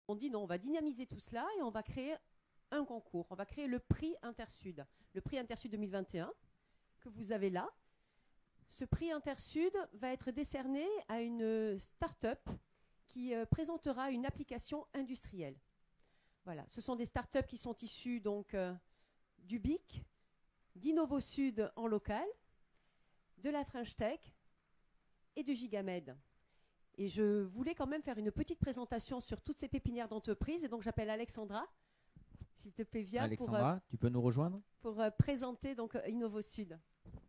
On dit non, on va dynamiser tout cela et on va créer un concours. On va créer le prix Intersud. Le prix Intersud 2021 que vous avez là. Ce prix Intersud va être décerné à une start-up qui présentera une application industrielle. Voilà, ce sont des start-up qui sont issues donc du BIC, d'InnovoSud en local, de la French Tech et de Gigamed. Et je voulais quand même faire une petite présentation sur toutes ces pépinières d'entreprises. Et donc j'appelle Alexandra, s'il te plaît, viens. Alexandra, tu peux nous rejoindre pour présenter donc InnovoSud.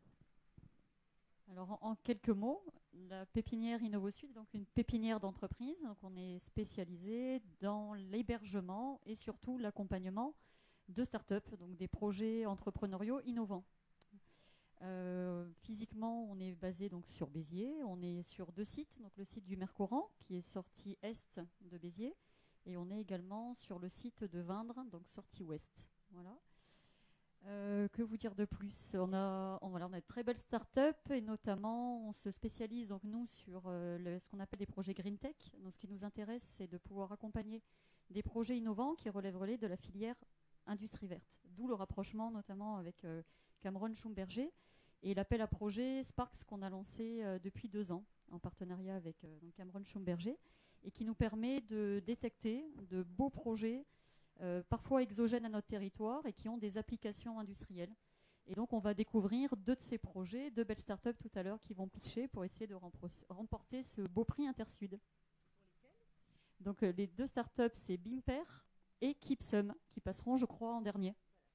Alors en quelques mots, la pépinière InnovoSud est donc une pépinière d'entreprise. Donc on est spécialisé dans l'hébergement et surtout l'accompagnement de start-up, donc des projets entrepreneuriaux innovants. Physiquement, on est basé donc sur Béziers. On est sur 2 sites, donc le site du Mercoran qui est sortie est de Béziers, et on est également sur le site de Vindre, donc sortie ouest. Voilà. Que vous dire de plus? On a de très belles startups et notamment on se spécialise donc nous sur ce qu'on appelle des projets Green Tech. Donc ce qui nous intéresse, c'est de pouvoir accompagner des projets innovants qui relèveraient de la filière industrie verte. D'où le rapprochement notamment avec Cameron Schumberger et l'appel à projet Sparks qu'on a lancé depuis 2 ans en partenariat avec Cameron Schumberger et qui nous permet de détecter de beaux projets parfois exogènes à notre territoire et qui ont des applications industrielles. Et donc on va découvrir 2 de ces projets, 2 belles startups tout à l'heure qui vont pitcher pour essayer de remporter ce beau prix Intersud. Donc les 2 startups, c'est Bimper et Kipsum qui passeront, je crois, en dernier.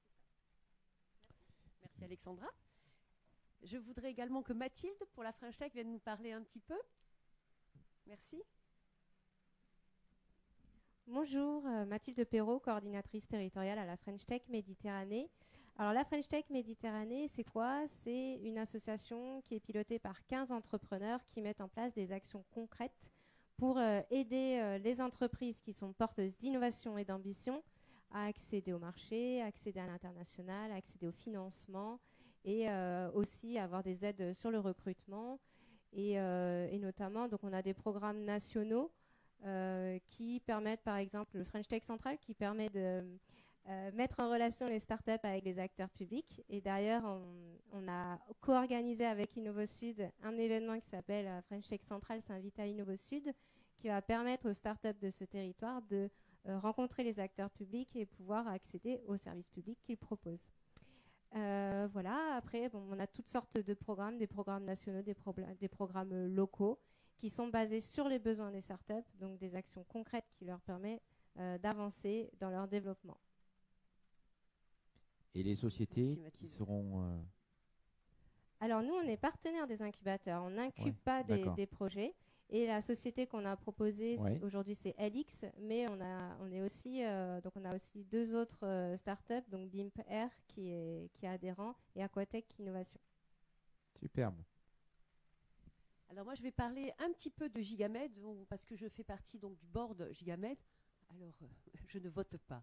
Merci Alexandra. Je voudrais également que Mathilde, pour la French Tech, vienne nous parler un petit peu. Merci. Bonjour, Mathilde Perrault, coordinatrice territoriale à la French Tech Méditerranée. Alors la French Tech Méditerranée, c'est quoi? C'est une association qui est pilotée par 15 entrepreneurs qui mettent en place des actions concrètes pour aider les entreprises qui sont porteuses d'innovation et d'ambition à accéder au marché, à accéder à l'international, à accéder au financement et aussi avoir des aides sur le recrutement. Et notamment, donc on a des programmes nationaux qui permettent, par exemple, le French Tech Central, qui permet de mettre en relation les startups avec les acteurs publics. Et d'ailleurs, on a co-organisé avec InnovoSud un événement qui s'appelle French Tech Central s'invite à InnovoSud, qui va permettre aux startups de ce territoire de rencontrer les acteurs publics et pouvoir accéder aux services publics qu'ils proposent. Voilà, après, on a toutes sortes de programmes, des programmes nationaux, des programmes locaux, qui sont basés sur les besoins des startups, donc des actions concrètes qui leur permettent d'avancer dans leur développement. Et les sociétés qui seront... Alors nous, on est partenaire des incubateurs, on n'incube pas des projets. Et la société qu'on a proposée aujourd'hui, c'est LX, mais on a aussi 2 autres startups, donc BIMP Air qui est adhérent et Aquatech Innovation. Superbe. Alors moi, je vais parler un petit peu de Gigamed, parce que je fais partie donc du board Gigamed. Alors, je ne vote pas.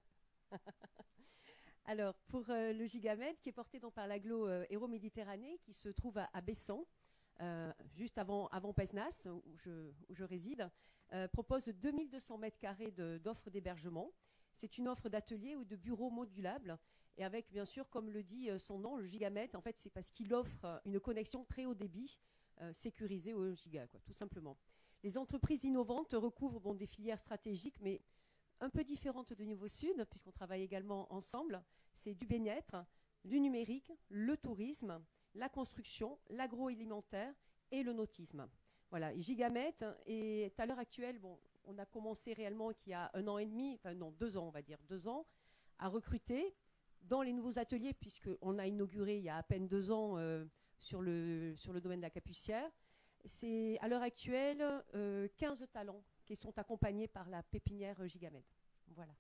Alors, pour le Gigamed, qui est porté donc par l'agglo Hérault-Méditerranée, qui se trouve à Bessan, juste avant Pesnas, où je réside, propose 2200 mètres carrés d'offres d'hébergement. C'est une offre d'atelier ou de bureaux modulables. Et avec, bien sûr, comme le dit son nom, le Gigamed, en fait, c'est parce qu'il offre une connexion très haut débit sécurisée au giga, tout simplement. Les entreprises innovantes recouvrent des filières stratégiques, mais un peu différentes de InnovoSud, puisqu'on travaille également ensemble. C'est du bien-être, du numérique, le tourisme, la construction, l'agroalimentaire et le nautisme. Voilà, et Gigamed est à l'heure actuelle, on a commencé réellement il y a 1 an et demi, enfin non, 2 ans, on va dire, 2 ans, à recruter dans les nouveaux ateliers, puisqu'on a inauguré il y a à peine 2 ans sur le domaine de la Capucière. C'est à l'heure actuelle 15 talents qui sont accompagnés par la pépinière Gigamed. Voilà.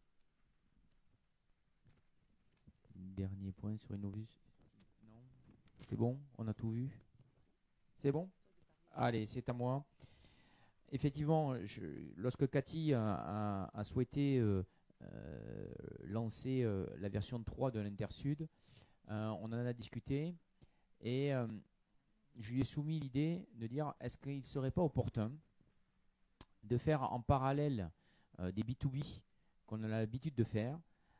Dernier point sur Innovus. Non. C'est bon? On a tout vu? C'est bon? Allez, c'est à moi. Effectivement, lorsque Cathy a souhaité lancer la version 3 de l'Intersud, on en a discuté et je lui ai soumis l'idée de dire est-ce qu'il ne serait pas opportun de faire en parallèle des B2B qu'on a l'habitude de faire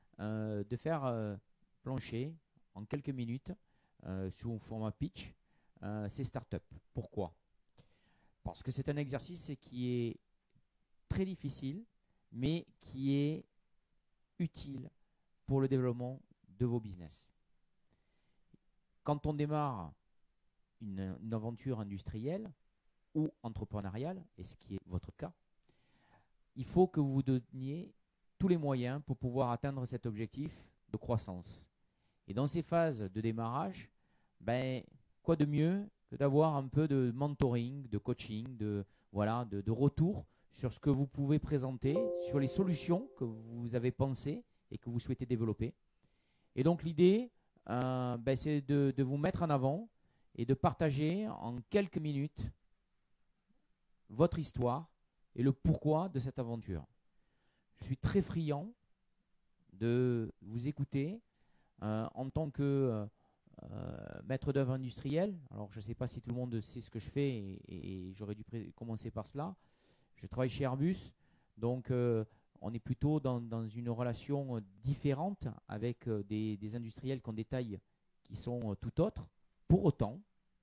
plancher en quelques minutes sous format pitch ces startups. Pourquoi? Parce que c'est un exercice qui est très difficile, mais qui est utile pour le développement de vos business. Quand on démarre une aventure industrielle ou entrepreneuriale, et ce qui est votre cas, il faut que vous vous donniez tous les moyens pour pouvoir atteindre cet objectif de croissance. Et dans ces phases de démarrage, quoi de mieux que d'avoir un peu de mentoring, de coaching, de retour sur ce que vous pouvez présenter, sur les solutions que vous avez pensées et que vous souhaitez développer. Et donc l'idée, c'est de vous mettre en avant et de partager en quelques minutes votre histoire et le pourquoi de cette aventure. Je suis très friand de vous écouter en tant que maître d'œuvre industriel. Alors je ne sais pas si tout le monde sait ce que je fais et j'aurais dû commencer par cela. Je travaille chez Airbus, donc on est plutôt dans une relation différente avec des industriels qui ont des tailles qui sont tout autres. Pour autant,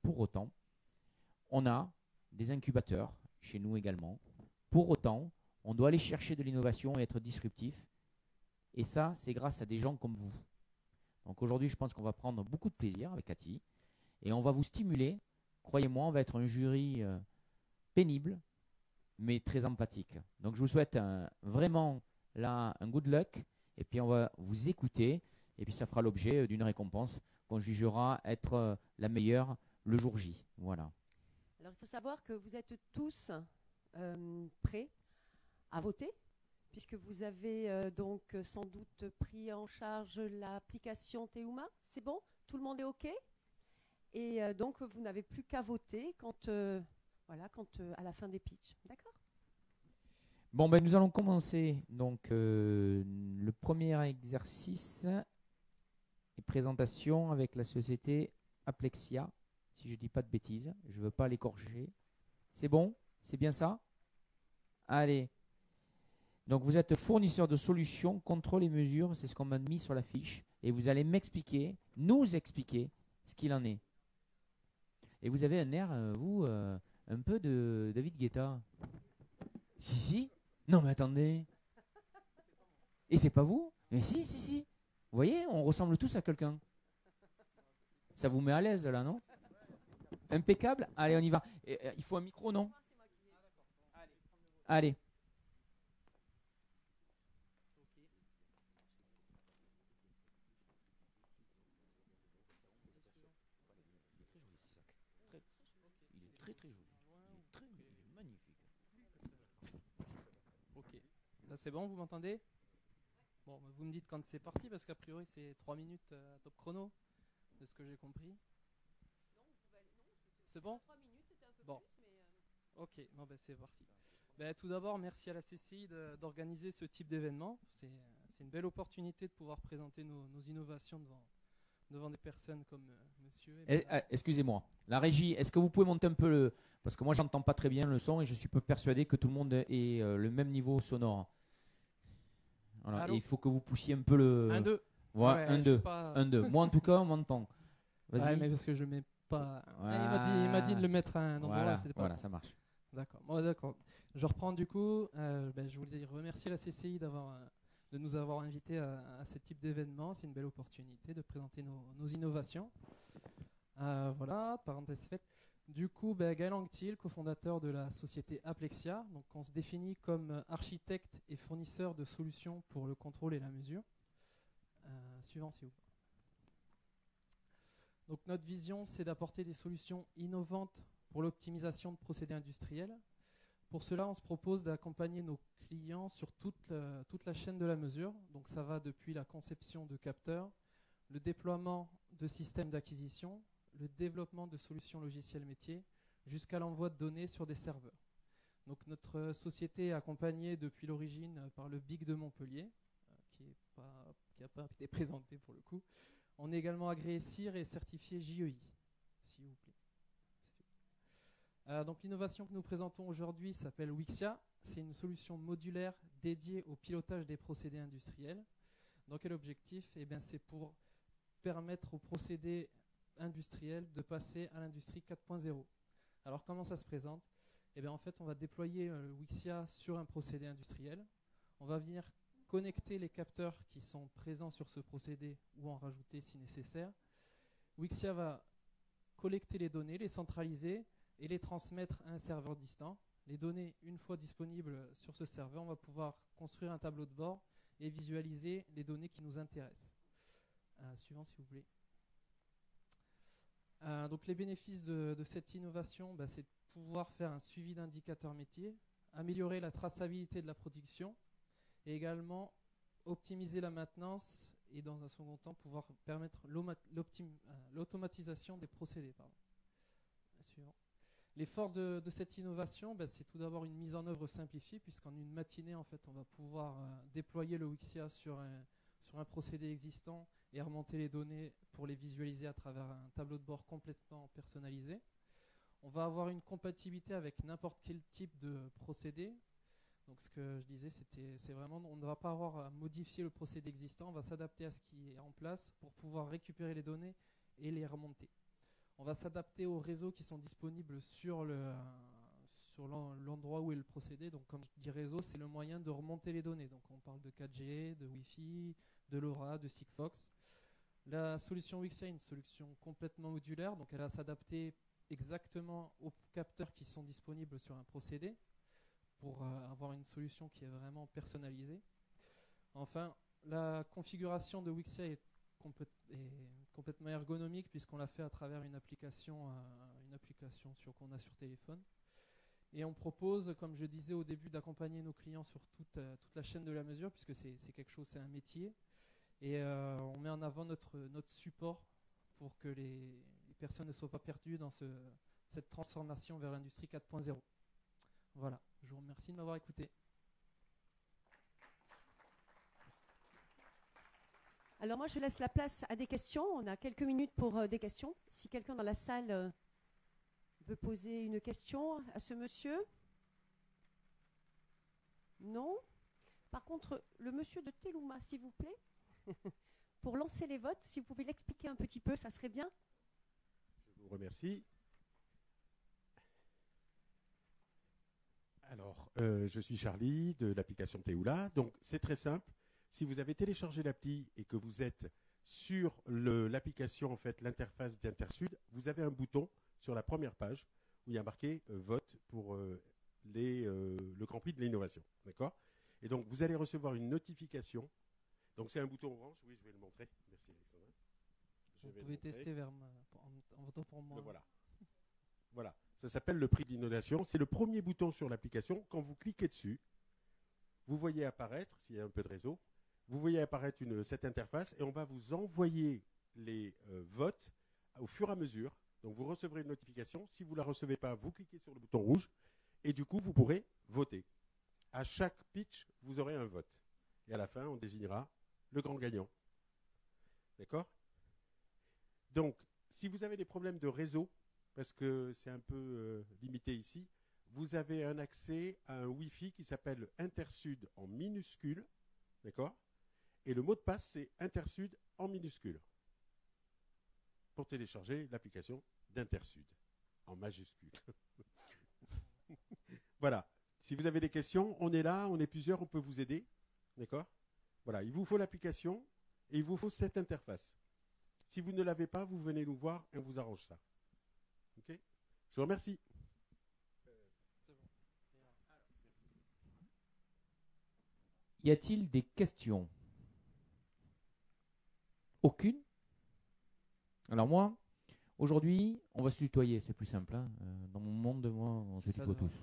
on a des incubateurs chez nous également. Pour autant, on doit aller chercher de l'innovation et être disruptif. Et ça, c'est grâce à des gens comme vous. Donc aujourd'hui, je pense qu'on va prendre beaucoup de plaisir avec Cathy et on va vous stimuler. Croyez-moi, on va être un jury pénible, mais très empathique. Donc je vous souhaite vraiment là un good luck et puis on va vous écouter et puis ça fera l'objet d'une récompense qu'on jugera être la meilleure le jour J. Voilà. Alors il faut savoir que vous êtes tous prêts à voter, puisque vous avez donc sans doute pris en charge l'application Teuma. C'est bon? Tout le monde est OK? Et donc vous n'avez plus qu'à voter quand à la fin des pitchs. D'accord? Bon, nous allons commencer donc le premier exercice et présentation avec la société Aplexia, si je ne dis pas de bêtises. Je ne veux pas l'écorcher. C'est bon? C'est bien ça? Allez. Donc vous êtes fournisseur de solutions, contrôle et mesures, c'est ce qu'on m'a mis sur la fiche. Et vous allez nous expliquer ce qu'il en est. Et vous avez un air, un peu de David Guetta. Si. Non mais attendez. Et c'est pas vous? Mais si. Vous voyez, on ressemble tous à quelqu'un. Ça vous met à l'aise là, non? Impeccable. Allez, on y va. Il faut un micro, non? Allez. Très joli. Il est magnifique. Ok. Là c'est bon, vous m'entendez? Bon, vous me dites quand c'est parti parce qu'a priori c'est 3 minutes top chrono, de ce que j'ai compris. C'est bon? 3 minutes, c'était un peu bon. Plus, mais ok, bon, c'est parti. Tout d'abord, merci à la CCI d'organiser ce type d'événement. C'est une belle opportunité de pouvoir présenter nos innovations devant des personnes comme monsieur. Excusez-moi, la régie, est-ce que vous pouvez monter un peu le... Parce que moi, j'entends pas très bien le son et je suis pas persuadé que tout le monde ait le même niveau sonore. Voilà. Et il faut que vous poussiez un peu le... 1, 2. Ouais, 1, 2. 1, 2. Moi, en tout cas, on m'entend. Vas-y. Ouais, mais parce que je mets pas... Il m'a dit de le mettre à un endroit. Voilà, ça marche. D'accord. Bon, d'accord. Je reprends du coup. Je voulais remercier la CCI de nous avoir invités à ce type d'événement. C'est une belle opportunité de présenter nos innovations. Voilà, parenthèse faite. Du coup, Gaël Anctil, cofondateur de la société Aplexia. Donc, on se définit comme architecte et fournisseur de solutions pour le contrôle et la mesure. Suivant, s'il vous plaît. Donc, notre vision, c'est d'apporter des solutions innovantes pour l'optimisation de procédés industriels. Pour cela, on se propose d'accompagner nos clients sur toute la chaîne de la mesure. Donc ça va depuis la conception de capteurs, le déploiement de systèmes d'acquisition, le développement de solutions logicielles métiers, jusqu'à l'envoi de données sur des serveurs. Donc notre société est accompagnée depuis l'origine par le BIC de Montpellier, qui n'a pas été présenté pour le coup. On est également agréé CIR et certifié JEI, s'il vous plaît. Donc l'innovation que nous présentons aujourd'hui s'appelle Wixia. C'est une solution modulaire dédiée au pilotage des procédés industriels. Donc quel objectif? C'est pour permettre aux procédés industriels de passer à l'industrie 4.0. Alors comment ça se présente? En fait, on va déployer Wixia sur un procédé industriel. On va venir connecter les capteurs qui sont présents sur ce procédé ou en rajouter si nécessaire. Wixia va collecter les données, les centraliser et les transmettre à un serveur distant. Les données, une fois disponibles sur ce serveur, on va pouvoir construire un tableau de bord et visualiser les données qui nous intéressent. Suivant, s'il vous plaît. Donc les bénéfices de cette innovation, c'est de pouvoir faire un suivi d'indicateurs métiers, améliorer la traçabilité de la production et également optimiser la maintenance et dans un second temps pouvoir permettre l'automatisation des procédés. Suivant. Les forces de cette innovation, c'est tout d'abord une mise en œuvre simplifiée puisqu'en une matinée en fait on va pouvoir déployer le Wixia sur un procédé existant et remonter les données pour les visualiser à travers un tableau de bord complètement personnalisé. On va avoir une compatibilité avec n'importe quel type de procédé. Donc ce que je disais, c'est vraiment, on ne va pas avoir à modifier le procédé existant, on va s'adapter à ce qui est en place pour pouvoir récupérer les données et les remonter. On va s'adapter aux réseaux qui sont disponibles sur l'endroit où est le procédé. Donc quand je dis réseau, c'est le moyen de remonter les données. Donc on parle de 4G, de Wi-Fi, de LoRa, de Sigfox. La solution Wixia est une solution complètement modulaire, donc elle va s'adapter exactement aux capteurs qui sont disponibles sur un procédé pour avoir une solution qui est vraiment personnalisée. Enfin, la configuration de Wixia est complètement ergonomique puisqu'on l'a fait à travers une application qu'on a sur téléphone. Et on propose, comme je disais au début, d'accompagner nos clients sur toute la chaîne de la mesure puisque c'est quelque chose, c'est un métier. Et on met en avant notre support pour que les personnes ne soient pas perdues dans cette transformation vers l'industrie 4.0. Voilà, je vous remercie de m'avoir écouté. Alors moi, je laisse la place à des questions. On a quelques minutes pour des questions. Si quelqu'un dans la salle veut poser une question à ce monsieur. Non. Par contre, le monsieur de Telouma, s'il vous plaît, pour lancer les votes, si vous pouvez l'expliquer un petit peu, ça serait bien. Je vous remercie. Alors, je suis Charlie de l'application Teoula. Donc, c'est très simple. Si vous avez téléchargé l'appli et que vous êtes sur l'application, en fait, l'interface d'Intersud, vous avez un bouton sur la première page où il y a marqué vote pour le Grand Prix de l'innovation. D'accord? Et donc, vous allez recevoir une notification. Donc, c'est un bouton orange. Oui, je vais le montrer. Merci, Alexandra. Vous pouvez tester en votant pour moi. Le voilà. Voilà. Ça s'appelle le prix de l'innovation. C'est le premier bouton sur l'application. Quand vous cliquez dessus, vous voyez apparaître, s'il y a un peu de réseau, vous voyez apparaître cette interface et on va vous envoyer les votes au fur et à mesure. Donc, vous recevrez une notification. Si vous ne la recevez pas, vous cliquez sur le bouton rouge et du coup, vous pourrez voter. À chaque pitch, vous aurez un vote. Et à la fin, on désignera le grand gagnant. D'accord? Donc, si vous avez des problèmes de réseau, parce que c'est un peu limité ici, vous avez un accès à un Wi-Fi qui s'appelle Intersud en minuscule. D'accord? Et le mot de passe, c'est Intersud en minuscule. Pour télécharger l'application d'Intersud en majuscule. Voilà. Si vous avez des questions, on est là, on est plusieurs, on peut vous aider. D'accord? Voilà, il vous faut l'application et il vous faut cette interface. Si vous ne l'avez pas, vous venez nous voir et on vous arrange ça. Ok? Je vous remercie. Y a-t-il des questions? Aucune? Alors moi, aujourd'hui, on va se tutoyer, c'est plus simple. Hein. Dans mon monde, moi, on se tutoie tous.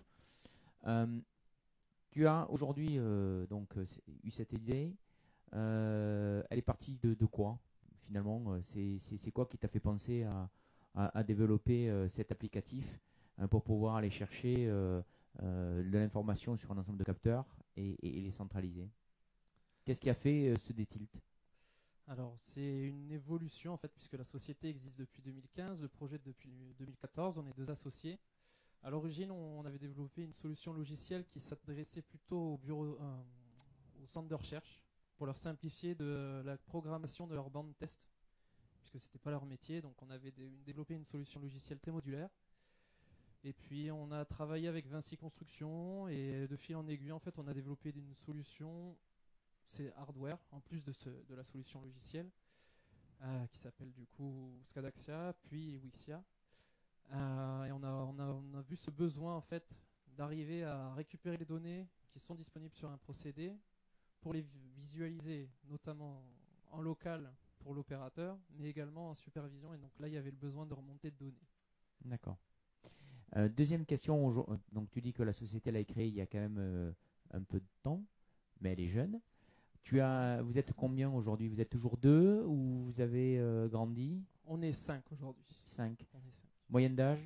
Tu as aujourd'hui eu cette idée. Elle est partie de quoi finalement? C'est quoi qui t'a fait penser à développer cet applicatif pour pouvoir aller chercher de l'information sur un ensemble de capteurs et les centraliser? Qu'est-ce qui a fait ce détilt? Alors, c'est une évolution en fait, puisque la société existe depuis 2015, le projet depuis 2014. On est deux associés. À l'origine, on avait développé une solution logicielle qui s'adressait plutôt au bureau, aux centres de recherche pour leur simplifier de la programmation de leur bande test, puisque c'était pas leur métier. Donc, on avait développé une solution logicielle très modulaire. Et puis, on a travaillé avec Vinci Construction et de fil en aiguille, en fait, on a développé une solution, c'est hardware, en plus de la solution logicielle, qui s'appelle du coup Scadaxia, puis Wixia. Et on a vu ce besoin en fait d'arriver à récupérer les données qui sont disponibles sur un procédé pour les visualiser, notamment en local pour l'opérateur, mais également en supervision. Et donc là, il y avait le besoin de remonter de données. D'accord. Deuxième question. Donc tu dis que la société elle a été créée il y a quand même un peu de temps, mais elle est jeune. Vous êtes combien aujourd'hui? Vous êtes toujours deux ou vous avez grandi? On est 5 aujourd'hui. 5. On est 5. Moyenne d'âge?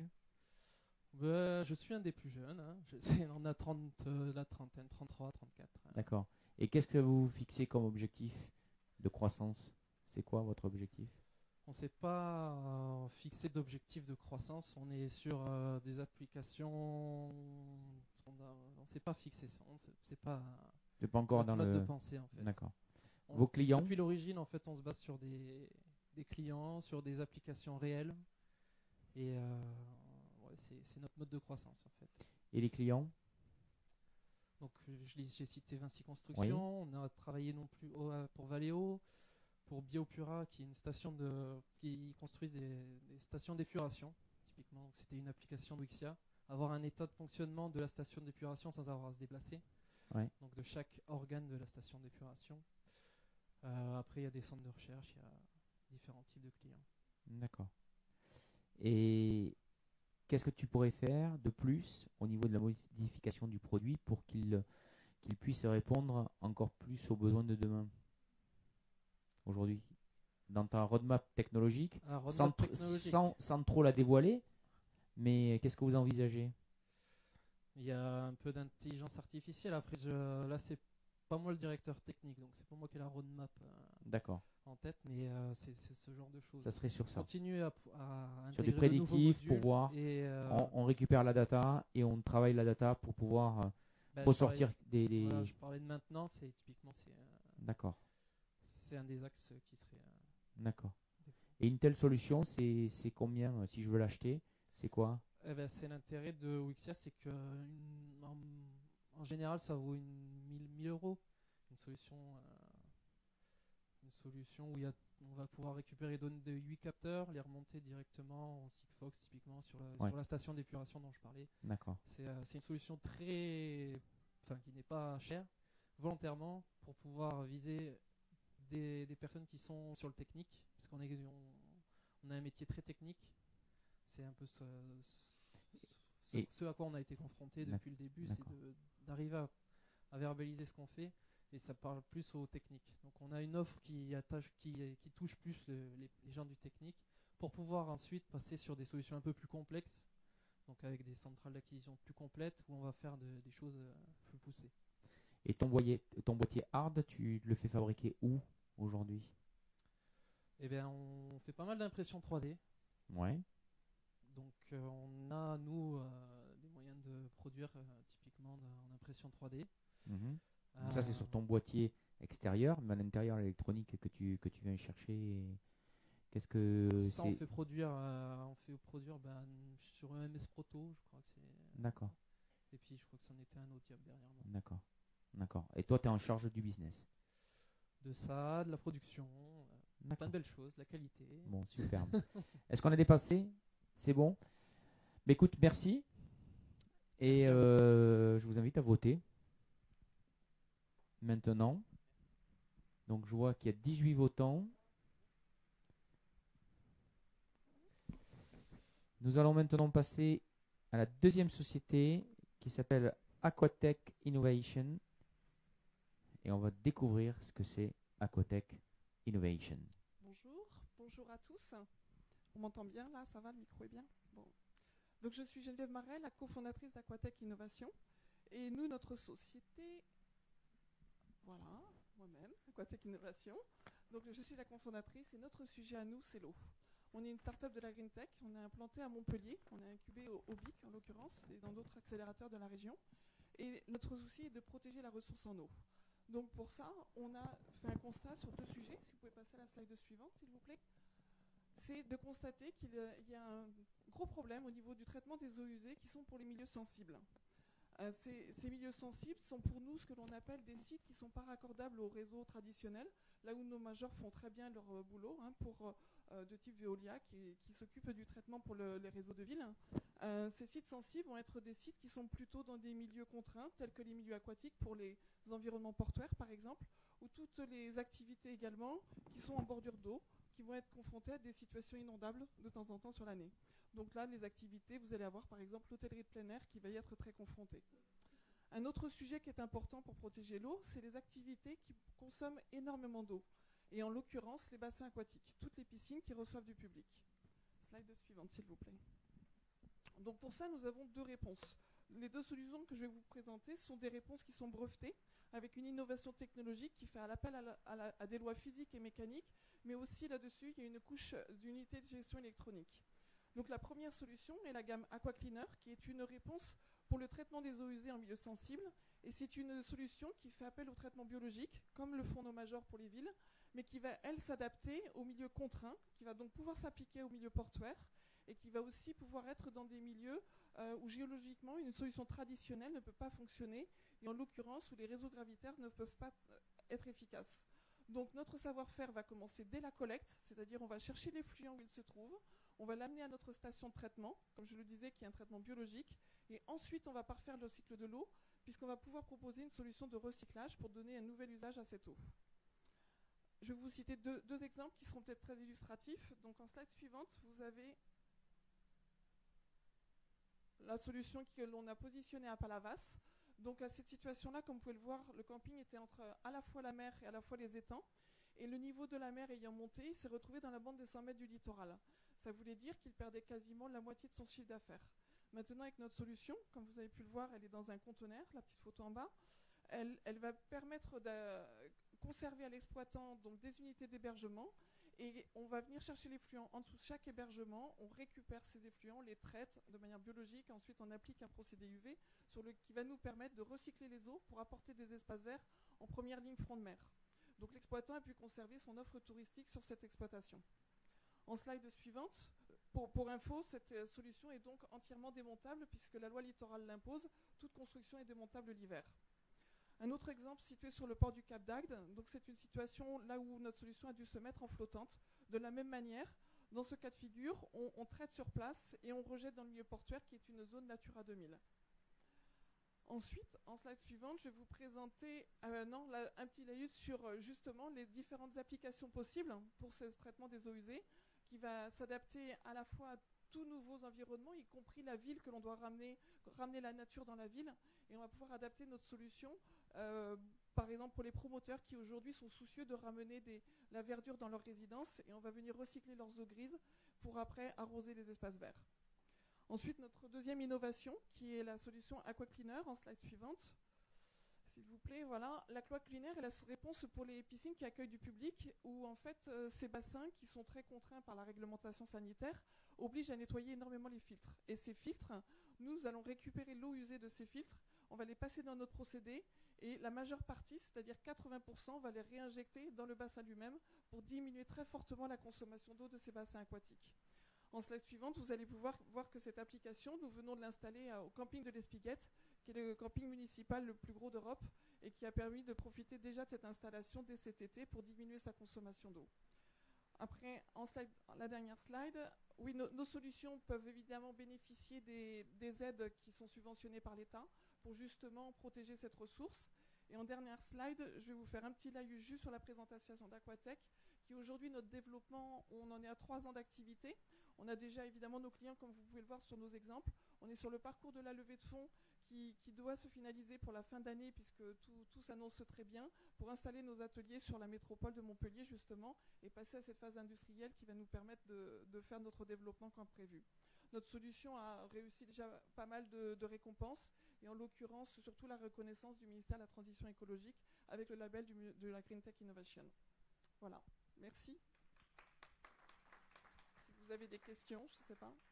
Je suis un des plus jeunes. Hein. On a la trentaine, 33, 34. D'accord. Et qu'est-ce que vous fixez comme objectif de croissance? C'est quoi votre objectif? On ne s'est pas fixé d'objectif de croissance. On est sur des applications. On ne s'est pas fixé ça. C'est pas encore dans mode le de pensée en fait. D'accord. Vos clients? Depuis l'origine, en fait, on se base sur des clients, sur des applications réelles. Et c'est notre mode de croissance en fait. Et les clients? Donc j'ai cité Vinci Construction, on a travaillé non plus pour Valeo, pour Biopura qui est une station qui construisent des stations d'épuration typiquement. Donc, c'était une application de Wixia, avoir un état de fonctionnement de la station d'épuration sans avoir à se déplacer. Ouais. Donc de chaque organe de la station d'épuration. Après il y a des centres de recherche, il y a différents types de clients. D'accord. Et qu'est-ce que tu pourrais faire de plus au niveau de la modification du produit pour qu'il puisse répondre encore plus aux besoins de demain aujourd'hui dans ta roadmap technologique, sans trop la dévoiler, mais qu'est-ce que vous envisagez? Il y a un peu d'intelligence artificielle. Après, là, c'est pas moi le directeur technique, donc c'est pas moi qui ai la roadmap D'accord. en tête, mais c'est ce genre de choses. Ça serait sur ça. Continuer à Sur des intégrer de nouveaux prédictifs pour modules voir. Et, On récupère la data et on travaille la data pour pouvoir ressortir des. Voilà, je parlais de maintenance et typiquement D'accord. c'est un des axes qui serait. D'accord. Et une telle solution, c'est combien si je veux l'acheter? C'est quoi? Eh ben, c'est l'intérêt de Wixia, c'est que en général, ça vaut 1000 euros. Une solution où on va pouvoir récupérer les données de 8 capteurs, les remonter directement en Sigfox, typiquement sur la station d'épuration dont je parlais. D'accord. C'est une solution qui n'est pas chère, volontairement, pour pouvoir viser des personnes qui sont sur le technique, parce qu'on a un métier très technique. C'est un peu ce à quoi on a été confronté depuis le début, c'est d'arriver à verbaliser ce qu'on fait, et ça parle plus aux techniques. Donc on a une offre qui touche plus les gens du technique, pour pouvoir ensuite passer sur des solutions un peu plus complexes, donc avec des centrales d'acquisition plus complètes, où on va faire des choses plus poussées. Et ton boîtier hard, tu le fais fabriquer où aujourd'hui? Eh bien, on fait pas mal d'impression 3D. Ouais. Donc on a, nous, des moyens de produire typiquement en impression 3D. Donc ça, c'est sur ton boîtier extérieur, mais à l'intérieur, l'électronique que tu viens chercher, qu'est-ce que ça, on fait produire sur un MS Proto, je crois que c'est. D'accord. Et puis je crois que c'en était un autre diable derrière moi. D'accord. Et toi, tu es en charge du business? De ça, de la production, plein de belles choses, la qualité. Bon, superbe. Est-ce qu'on a dépassé? C'est bon? Mais écoute, merci. Et je vous invite à voter maintenant. Donc je vois qu'il y a 18 votants. Nous allons maintenant passer à la deuxième société qui s'appelle Aquatech Innovation. Et on va découvrir ce que c'est Aquatech Innovation. Bonjour à tous. On m'entend bien là, ça va, le micro est bien? Bon. Donc je suis Geneviève Marais, la cofondatrice d'Aquatech Innovation. Et nous, notre société, voilà, moi-même, Aquatech Innovation. Donc je suis la cofondatrice et notre sujet à nous, c'est l'eau. On est une start-up de la Green Tech. On est implanté à Montpellier. On est incubé au BIC en l'occurrence et dans d'autres accélérateurs de la région. Et notre souci est de protéger la ressource en eau. Donc pour ça, on a fait un constat sur 2 sujets. Si vous pouvez passer à la slide suivante, s'il vous plaît. C'est de constater qu'il y a un gros problème au niveau du traitement des eaux usées qui sont pour les milieux sensibles. Ces milieux sensibles sont pour nous ce que l'on appelle des sites qui ne sont pas raccordables au réseau traditionnel, là où nos majors font très bien leur boulot, de type Veolia qui s'occupe du traitement pour les réseaux de ville. Ces sites sensibles vont être des sites qui sont plutôt dans des milieux contraints, tels que les milieux aquatiques pour les environnements portuaires par exemple, ou toutes les activités également qui sont en bordure d'eau, qui vont être confrontés à des situations inondables de temps en temps sur l'année. Donc là, les activités, vous allez avoir par exemple l'hôtellerie de plein air qui va y être très confrontée. Un autre sujet qui est important pour protéger l'eau, c'est les activités qui consomment énormément d'eau. Et en l'occurrence, les bassins aquatiques, toutes les piscines qui reçoivent du public. Slide suivante, s'il vous plaît. Donc pour ça, nous avons 2 réponses. Les 2 solutions que je vais vous présenter sont des réponses qui sont brevetées, avec une innovation technologique qui fait appel à des lois physiques et mécaniques, mais aussi là-dessus, il y a une couche d'unité de gestion électronique. Donc la première solution est la gamme AquaCleaner, qui est une réponse pour le traitement des eaux usées en milieu sensible. Et c'est une solution qui fait appel au traitement biologique, comme le font nos majors pour les villes, mais qui va, elle, s'adapter au milieu contraint, qui va donc pouvoir s'appliquer au milieu portuaire, et qui va aussi pouvoir être dans des milieux où géologiquement une solution traditionnelle ne peut pas fonctionner, et en l'occurrence où les réseaux gravitaires ne peuvent pas être efficaces. Donc notre savoir-faire va commencer dès la collecte, c'est-à-dire on va chercher les fluents où ils se trouvent, on va l'amener à notre station de traitement, comme je le disais, qui est un traitement biologique, et ensuite on va parfaire le cycle de l'eau, puisqu'on va pouvoir proposer une solution de recyclage pour donner un nouvel usage à cette eau. Je vais vous citer deux exemples qui seront peut-être très illustratifs. Donc en slide suivante, vous avez la solution que l'on a positionnée à Palavas. Donc à cette situation-là, comme vous pouvez le voir, le camping était entre à la fois la mer et à la fois les étangs. Et le niveau de la mer ayant monté, il s'est retrouvé dans la bande des 100 mètres du littoral. Ça voulait dire qu'il perdait quasiment la moitié de son chiffre d'affaires. Maintenant, avec notre solution, comme vous avez pu le voir, elle est dans un conteneur, la petite photo en bas. Elle va permettre de conserver à l'exploitant donc des unités d'hébergement, et on va venir chercher les effluents en dessous de chaque hébergement, on récupère ces effluents, on les traite de manière biologique, ensuite on applique un procédé UV qui va nous permettre de recycler les eaux pour apporter des espaces verts en première ligne front de mer. Donc l'exploitant a pu conserver son offre touristique sur cette exploitation. En slide suivante, pour info, cette solution est donc entièrement démontable puisque la loi littorale l'impose, toute construction est démontable l'hiver. Un autre exemple situé sur le port du Cap d'Agde, donc c'est une situation là où notre solution a dû se mettre en flottante. De la même manière, dans ce cas de figure, on traite sur place et on rejette dans le milieu portuaire qui est une zone Natura 2000. Ensuite, en slide suivante, je vais vous présenter un petit laïus sur justement les différentes applications possibles pour ce traitement des eaux usées, qui va s'adapter à la fois à tous nouveaux environnements, y compris la ville que l'on doit ramener la nature dans la ville, et on va pouvoir adapter notre solution, par exemple pour les promoteurs qui aujourd'hui sont soucieux de ramener la verdure dans leur résidence, et on va venir recycler leurs eaux grises pour après arroser les espaces verts. Ensuite, notre deuxième innovation, qui est la solution AquaCleaner, en slide suivante. S'il vous plaît, voilà. L'AquaCleaner est la réponse pour les piscines qui accueillent du public, où en fait, ces bassins, qui sont très contraints par la réglementation sanitaire, obligent à nettoyer énormément les filtres. Et ces filtres, nous allons récupérer l'eau usée de ces filtres, on va les passer dans notre procédé, et la majeure partie, c'est-à-dire 80%, on va les réinjecter dans le bassin lui-même pour diminuer très fortement la consommation d'eau de ces bassins aquatiques. En slide suivante, vous allez pouvoir voir que cette application, nous venons de l'installer au camping de l'Espiguette, qui est le camping municipal le plus gros d'Europe et qui a permis de profiter déjà de cette installation dès cet été pour diminuer sa consommation d'eau. Après, la dernière slide, oui, nos solutions peuvent évidemment bénéficier des aides qui sont subventionnées par l'État pour justement protéger cette ressource. Et en dernière slide, je vais vous faire un petit laïus juste sur la présentation d'Aquatech, qui aujourd'hui, notre développement, on en est à 3 ans d'activité. On a déjà évidemment nos clients, comme vous pouvez le voir sur nos exemples. On est sur le parcours de la levée de fonds qui doit se finaliser pour la fin d'année, puisque tout s'annonce très bien, pour installer nos ateliers sur la métropole de Montpellier, justement, et passer à cette phase industrielle qui va nous permettre de faire notre développement comme prévu. Notre solution a réussi déjà pas mal de récompenses, et en l'occurrence, surtout la reconnaissance du ministère de la Transition écologique avec le label de la Green Tech Innovation. Voilà, merci. Si vous vous avez des questions, je ne sais pas.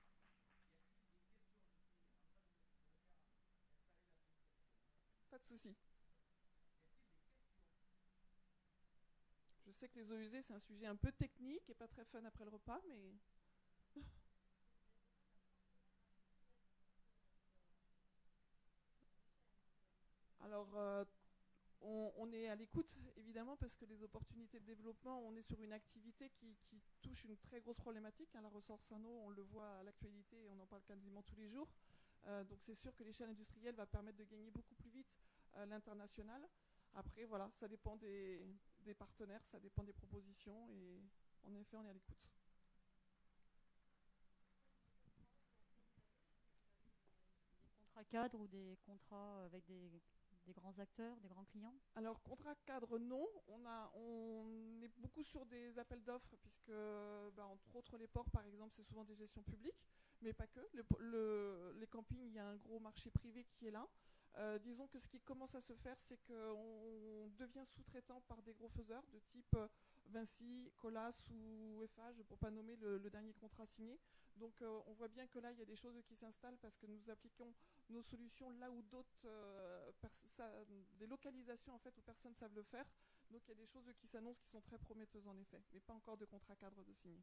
Pas de souci. Je sais que les eaux usées, c'est un sujet un peu technique et pas très fun après le repas, mais... Alors, on est à l'écoute, évidemment, parce que les opportunités de développement, on est sur une activité qui touche une très grosse problématique. Hein, la ressource en eau, on le voit à l'actualité et on en parle quasiment tous les jours. Donc c'est sûr que l'échelle industrielle va permettre de gagner beaucoup plus vite l'international. Après, voilà, ça dépend des partenaires, ça dépend des propositions et en effet, on est à l'écoute. Des contrats cadres ou des contrats avec des grands acteurs, des grands clients? Alors, contrat cadre, non. On est beaucoup sur des appels d'offres, puisque, entre autres, les ports, par exemple, c'est souvent des gestions publiques, mais pas que. Les campings, il y a un gros marché privé qui est là. Disons que ce qui commence à se faire, c'est qu'on devient sous-traitant par des gros faiseurs de type Vinci, Colas ou Eiffage, pour ne pas nommer le dernier contrat signé. Donc on voit bien que là, il y a des choses qui s'installent parce que nous appliquons nos solutions là où d'autres, des localisations en fait, où personne ne savent le faire. Donc il y a des choses qui s'annoncent qui sont très prometteuses en effet, mais pas encore de contrat cadre de signé.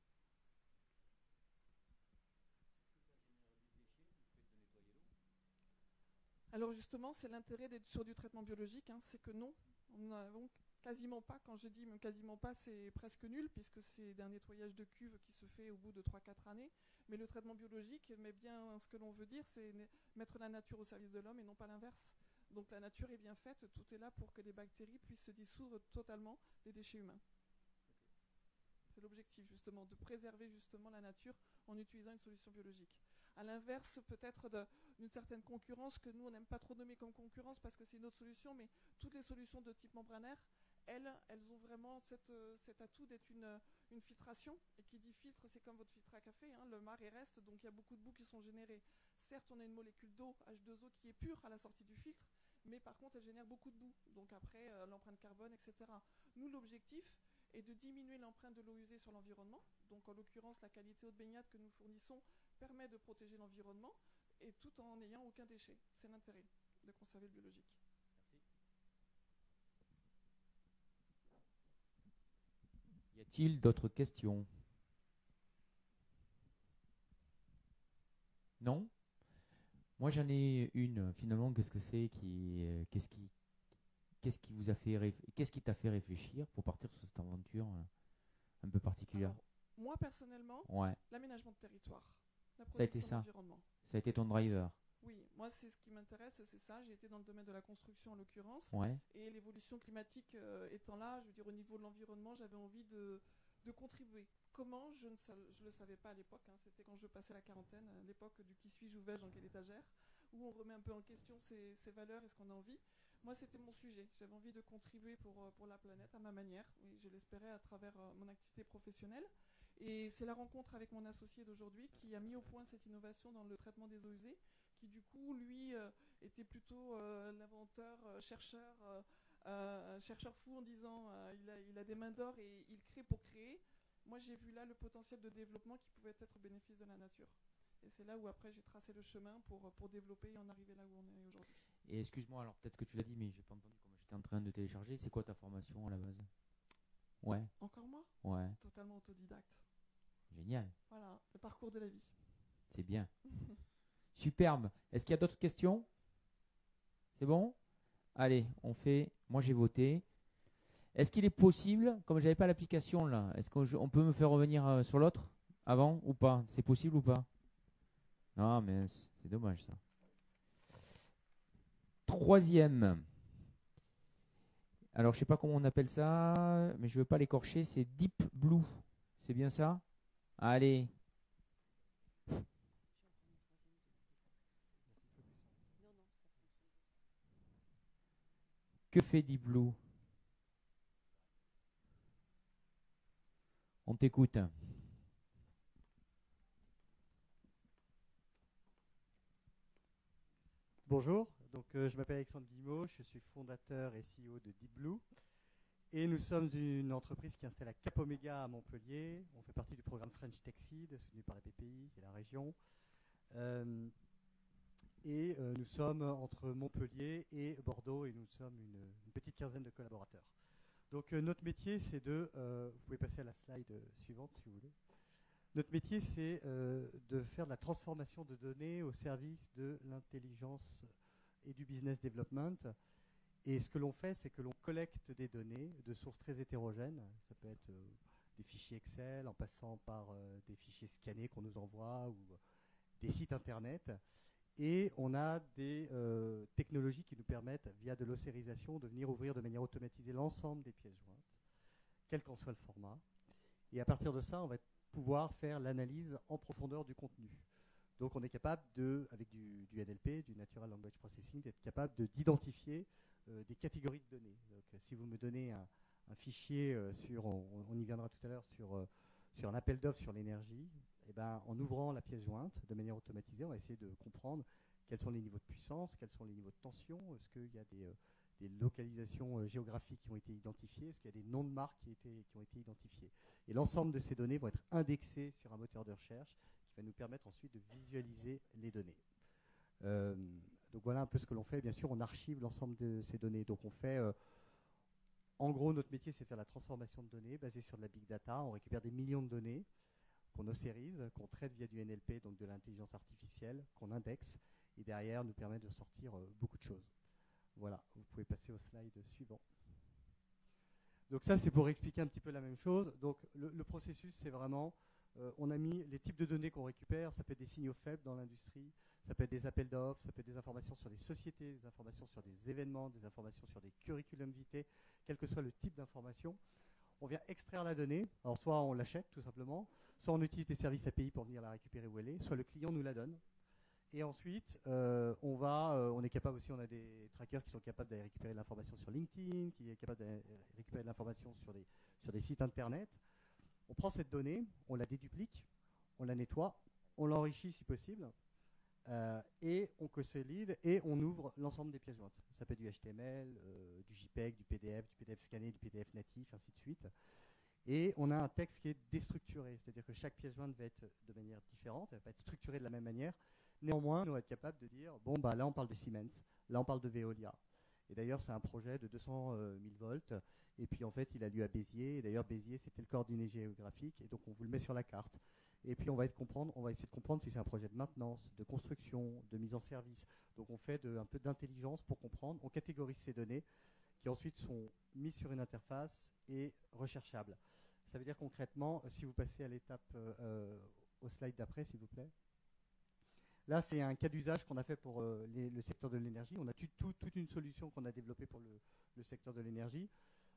Alors justement, c'est l'intérêt d'être sur du traitement biologique, hein, c'est que non, nous n'avons quasiment pas, quand je dis même quasiment pas, c'est presque nul, puisque c'est d'un nettoyage de cuve qui se fait au bout de 3-4 années. Mais le traitement biologique, mais bien ce que l'on veut dire, c'est mettre la nature au service de l'homme et non pas l'inverse. Donc la nature est bien faite, tout est là pour que les bactéries puissent se dissoudre totalement des déchets humains. C'est l'objectif justement, de préserver justement la nature en utilisant une solution biologique. À l'inverse, peut-être d'une certaine concurrence que nous, on n'aime pas trop nommer comme concurrence parce que c'est une autre solution, mais toutes les solutions de type membranaire, elles ont vraiment cet atout d'être une filtration. Et qui dit filtre, c'est comme votre filtre à café, hein, le marc reste, donc il y a beaucoup de boues qui sont générées. Certes, on a une molécule d'eau, H2O, qui est pure à la sortie du filtre, mais par contre, elle génère beaucoup de boue. Donc après, l'empreinte carbone, etc. Nous, l'objectif est de diminuer l'empreinte de l'eau usée sur l'environnement. Donc en l'occurrence, la qualité eau de baignade que nous fournissons permet de protéger l'environnement et tout en n'ayant aucun déchet. C'est l'intérêt de conserver le biologique. Y a-t-il d'autres questions? Non? Moi j'en ai une. Finalement, qu'est-ce que c'est qu'est-ce qui vous a fait qu'est-ce qui t'a fait réfléchir pour partir sur cette aventure un peu particulière? Alors, moi personnellement, ouais. L'aménagement de territoire, la Ça a été protection de l'environnement. Ça a été ton driver? Oui, moi c'est ce qui m'intéresse, c'est ça. J'ai été dans le domaine de la construction en l'occurrence. Ouais. Et l'évolution climatique étant là, je veux dire au niveau de l'environnement, j'avais envie de contribuer. Comment? Je ne le savais pas à l'époque. Hein. C'était quand je passais la quarantaine, à l'époque du qui suis-je, où vais-je, dans quelle étagère, où on remet un peu en question ses valeurs et ce qu'on a envie. Moi, c'était mon sujet. J'avais envie de contribuer pour la planète à ma manière. Oui, je l'espérais à travers mon activité professionnelle. Et c'est la rencontre avec mon associé d'aujourd'hui qui a mis au point cette innovation dans le traitement des eaux usées, qui du coup, lui, était plutôt l'inventeur, chercheur fou en disant il a des mains d'or et il crée pour créer. Moi, j'ai vu là le potentiel de développement qui pouvait être au bénéfice de la nature. Et c'est là où après j'ai tracé le chemin pour développer et en arriver là où on est aujourd'hui. Et excuse-moi, alors peut-être que tu l'as dit, mais j'ai pas entendu comme j'étais en train de télécharger. C'est quoi ta formation à la base? Ouais. Encore moi? Ouais. Totalement autodidacte. Génial. Voilà, le parcours de la vie. C'est bien. Superbe. Est-ce qu'il y a d'autres questions? C'est bon? Allez, on fait. Moi j'ai voté. Est-ce qu'il est possible, comme j'avais pas l'application là, est-ce qu'on peut me faire revenir sur l'autre avant ou pas? C'est possible ou pas? Non, mais c'est dommage ça. Troisième. Alors je sais pas comment on appelle ça, mais je veux pas l'écorcher. C'est Deep Blue. C'est bien ça? Allez. Que fait Deep Blue? On t'écoute. Bonjour, donc je m'appelle Alexandre Guillemot, je suis fondateur et CEO de Deep Blue. Et nous sommes une entreprise qui installe à Cap Oméga à Montpellier. On fait partie du programme French Tech Seed, soutenu par la BPI et la région. Nous sommes entre Montpellier et Bordeaux et nous sommes une petite quinzaine de collaborateurs. Donc notre métier, c'est vous pouvez passer à la slide suivante si vous voulez. Notre métier, c'est de faire de la transformation de données au service de l'intelligence et du business development. Et ce que l'on fait, c'est que l'on collecte des données de sources très hétérogènes. Ça peut être des fichiers Excel, en passant par des fichiers scannés qu'on nous envoie ou des sites internet. Et on a des technologies qui nous permettent, via de l'ossérisation, de venir ouvrir de manière automatisée l'ensemble des pièces jointes, quel qu'en soit le format. Et à partir de ça, on va pouvoir faire l'analyse en profondeur du contenu. Donc on est capable avec du NLP, du Natural Language Processing, d'être capable d'identifier des catégories de données. Donc si vous me donnez un fichier on y viendra tout à l'heure, sur un appel d'offres sur l'énergie, et ben, en ouvrant la pièce jointe de manière automatisée, on va essayer de comprendre quels sont les niveaux de puissance, quels sont les niveaux de tension, est-ce qu'il y a des localisations géographiques qui ont été identifiées, est-ce qu'il y a des noms de marques qui ont été identifiés. Et l'ensemble de ces données vont être indexées sur un moteur de recherche qui va nous permettre ensuite de visualiser les données. Donc voilà un peu ce que l'on fait. Bien sûr, on archive l'ensemble de ces données. Donc on fait, en gros, notre métier, c'est faire la transformation de données basée sur de la big data. On récupère des millions de données qu'on ossérise, qu'on traite via du NLP, donc de l'intelligence artificielle, qu'on indexe, et derrière nous permet de sortir beaucoup de choses. Voilà, vous pouvez passer au slide suivant. Donc ça, c'est pour expliquer un petit peu la même chose. Donc le processus, c'est vraiment, on a mis les types de données qu'on récupère. Ça peut être des signaux faibles dans l'industrie, ça peut être des appels d'offres, ça peut être des informations sur des sociétés, des informations sur des événements, des informations sur des curriculum vitae, quel que soit le type d'information. On vient extraire la donnée. Alors soit on l'achète tout simplement, soit on utilise des services API pour venir la récupérer où elle est, soit le client nous la donne. Et ensuite, on est capable aussi, on a des trackers qui sont capables d'aller récupérer de l'information sur LinkedIn, qui est capable d'aller récupérer de l'information sur des sites internet. On prend cette donnée, on la déduplique, on la nettoie, on l'enrichit si possible, et on consolide et on ouvre l'ensemble des pièces jointes. Ça peut être du HTML, du JPEG, du PDF scanné, du PDF natif, ainsi de suite. Et on a un texte qui est déstructuré, c'est-à-dire que chaque pièce jointe va être de manière différente, elle va pas être structurée de la même manière. Néanmoins, nous allons être capables de dire, bon, bah, là on parle de Siemens, là on parle de Veolia. Et d'ailleurs, c'est un projet de 200 000 volts. Et puis en fait, il a lieu à Béziers. Et d'ailleurs, Béziers, c'était le coordonné géographique. Et donc, on vous le met sur la carte. Et puis, on va essayer de comprendre si c'est un projet de maintenance, de construction, de mise en service. Donc, on fait un peu d'intelligence pour comprendre. On catégorise ces données qui ensuite sont mises sur une interface et recherchables. Ça veut dire concrètement, si vous passez à l'étape au slide d'après, s'il vous plaît. Là, c'est un cas d'usage qu'on a fait pour le secteur de l'énergie. On a toute une solution qu'on a développée pour le secteur de l'énergie.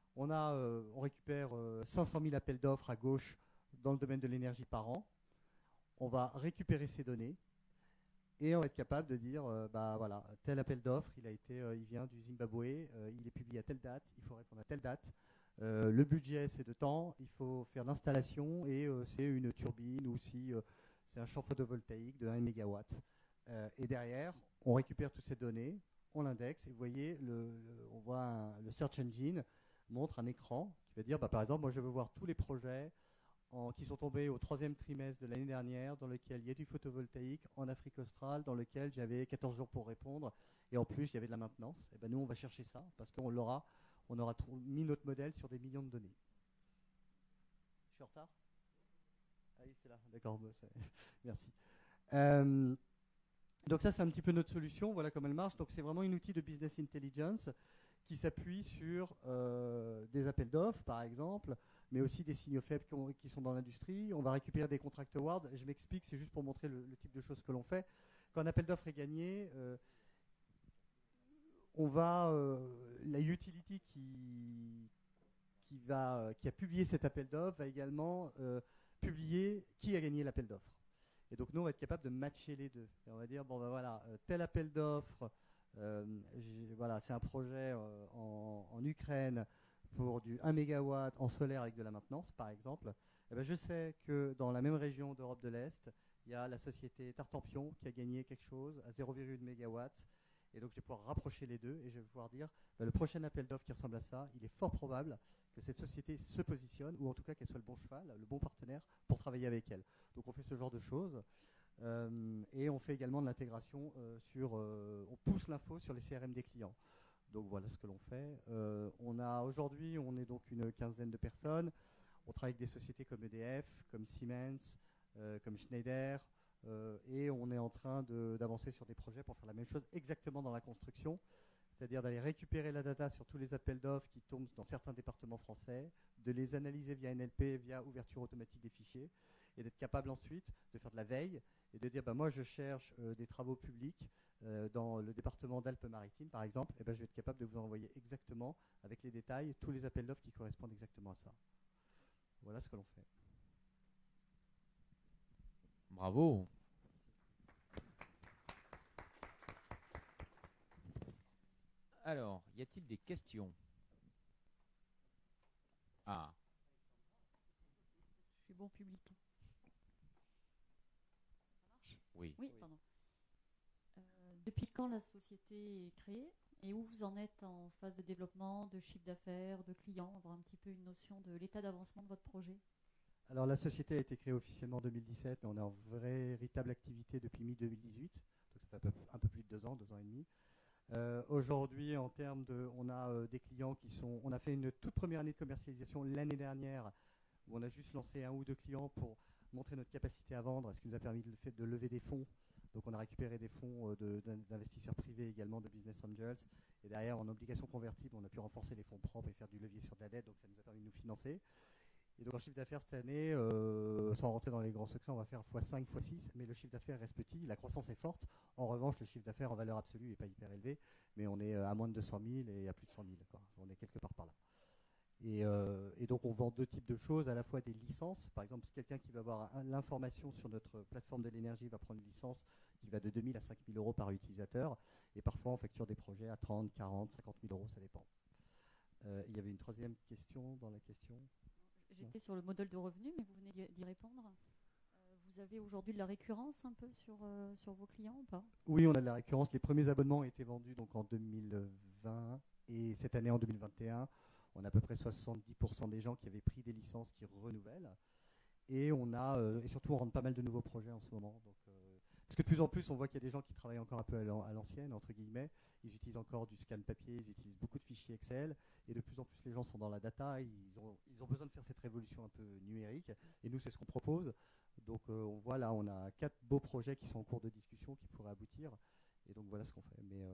On récupère 500 000 appels d'offres à gauche dans le domaine de l'énergie par an. On va récupérer ces données et on va être capable de dire, bah voilà, tel appel d'offres, il vient du Zimbabwe, il est publié à telle date, il faut répondre à telle date. Le budget, c'est de temps, il faut faire l'installation et c'est une turbine ou si c'est un champ photovoltaïque de 1 MW. Et derrière, on récupère toutes ces données, on l'indexe et vous voyez, on voit le search engine montre un écran qui va dire, bah, par exemple, moi je veux voir tous les projets qui sont tombés au 3e trimestre de l'année dernière, dans lequel il y a du photovoltaïque en Afrique australe, dans lequel j'avais 14 jours pour répondre, et en plus il y avait de la maintenance. Et ben nous on va chercher ça parce qu'on aura mis notre modèle sur des millions de données. Je suis en retard? Ah oui, c'est là, d'accord, merci. Donc ça c'est un petit peu notre solution, voilà comment elle marche. Donc c'est vraiment un outil de business intelligence qui s'appuie sur des appels d'offres par exemple, mais aussi des signaux faibles qui sont dans l'industrie. On va récupérer des contract awards. Je m'explique, c'est juste pour montrer le type de choses que l'on fait. Quand un appel d'offres est gagné, la utility qui a publié cet appel d'offres va également publier qui a gagné l'appel d'offres. Et donc nous, on va être capable de matcher les deux. Et on va dire, bon ben voilà, tel appel d'offres, voilà, c'est un projet en Ukraine pour du 1 MW en solaire avec de la maintenance, par exemple. Et ben je sais que dans la même région d'Europe de l'Est, il y a la société Tartampion qui a gagné quelque chose à 0,1 MW. Et donc je vais pouvoir rapprocher les deux et je vais pouvoir dire le prochain appel d'offres qui ressemble à ça, il est fort probable que cette société se positionne, ou en tout cas qu'elle soit le bon cheval, le bon partenaire pour travailler avec elle. Donc on fait ce genre de choses. Et on fait également de l'intégration on pousse l'info sur les CRM des clients. Donc voilà ce que l'on fait. Aujourd'hui, on est donc une quinzaine de personnes. On travaille avec des sociétés comme EDF, comme Siemens, comme Schneider, et on est en train d'avancer sur des projets pour faire la même chose exactement dans la construction, c'est-à-dire d'aller récupérer la data sur tous les appels d'offres qui tombent dans certains départements français, de les analyser via NLP, via ouverture automatique des fichiers, et d'être capable ensuite de faire de la veille et de dire moi je cherche des travaux publics dans le département d'Alpes-Maritimes par exemple, et je vais être capable de vous envoyer exactement avec les détails tous les appels d'offres qui correspondent exactement à ça. Voilà ce que l'on fait. Bravo. Alors, y a-t-il des questions? Ah. Je suis bon public. Ça marche? Oui. Oui, pardon. Depuis quand la société est créée et où vous en êtes en phase de développement, de chiffre d'affaires, de clients, avoir un petit peu une notion de l'état d'avancement de votre projet? Alors la société a été créée officiellement en 2017, mais on est en véritable activité depuis mi-2018, donc ça fait un peu plus de 2 ans et demi. Aujourd'hui, en termes on a des clients on a fait une toute première année de commercialisation l'année dernière, où on a juste lancé 1 ou 2 clients pour montrer notre capacité à vendre, ce qui nous a permis de lever des fonds. Donc on a récupéré des fonds d'investisseurs privés également, de business angels, et derrière en obligation convertible, on a pu renforcer les fonds propres et faire du levier sur de la dette, donc ça nous a permis de nous financer. Et donc, en chiffre d'affaires cette année, sans rentrer dans les grands secrets, on va faire x5, x6, mais le chiffre d'affaires reste petit, la croissance est forte. En revanche, le chiffre d'affaires en valeur absolue n'est pas hyper élevé, mais on est à moins de 200 000 et à plus de 100 000. Quoi. On est quelque part par là. Et donc, on vend 2 types de choses, à la fois des licences. Par exemple, quelqu'un qui va avoir l'information sur notre plateforme de l'énergie va prendre une licence qui va de 2 000 à 5 000 euros par utilisateur. Et parfois, on facture des projets à 30, 40, 50 000 euros, ça dépend. Il y avait une troisième question dans la question. J'étais sur le modèle de revenu, mais vous venez d'y répondre. Vous avez aujourd'hui de la récurrence un peu sur vos clients ou pas? Oui, on a de la récurrence. Les premiers abonnements ont été vendus donc en 2020 et cette année en 2021. On a à peu près 70% des gens qui avaient pris des licences qui renouvellent. Et et surtout on rentre pas mal de nouveaux projets en ce moment. Donc, parce que de plus en plus on voit qu'il y a des gens qui travaillent encore un peu à l'ancienne, entre guillemets. Ils utilisent encore du scan papier, ils utilisent beaucoup de fichiers Excel. Et de plus en plus les gens sont dans la data, ils ont besoin de faire cette révolution un peu numérique. Et nous c'est ce qu'on propose. Donc on voit là, on a 4 beaux projets qui sont en cours de discussion, qui pourraient aboutir. Et donc voilà ce qu'on fait. Mais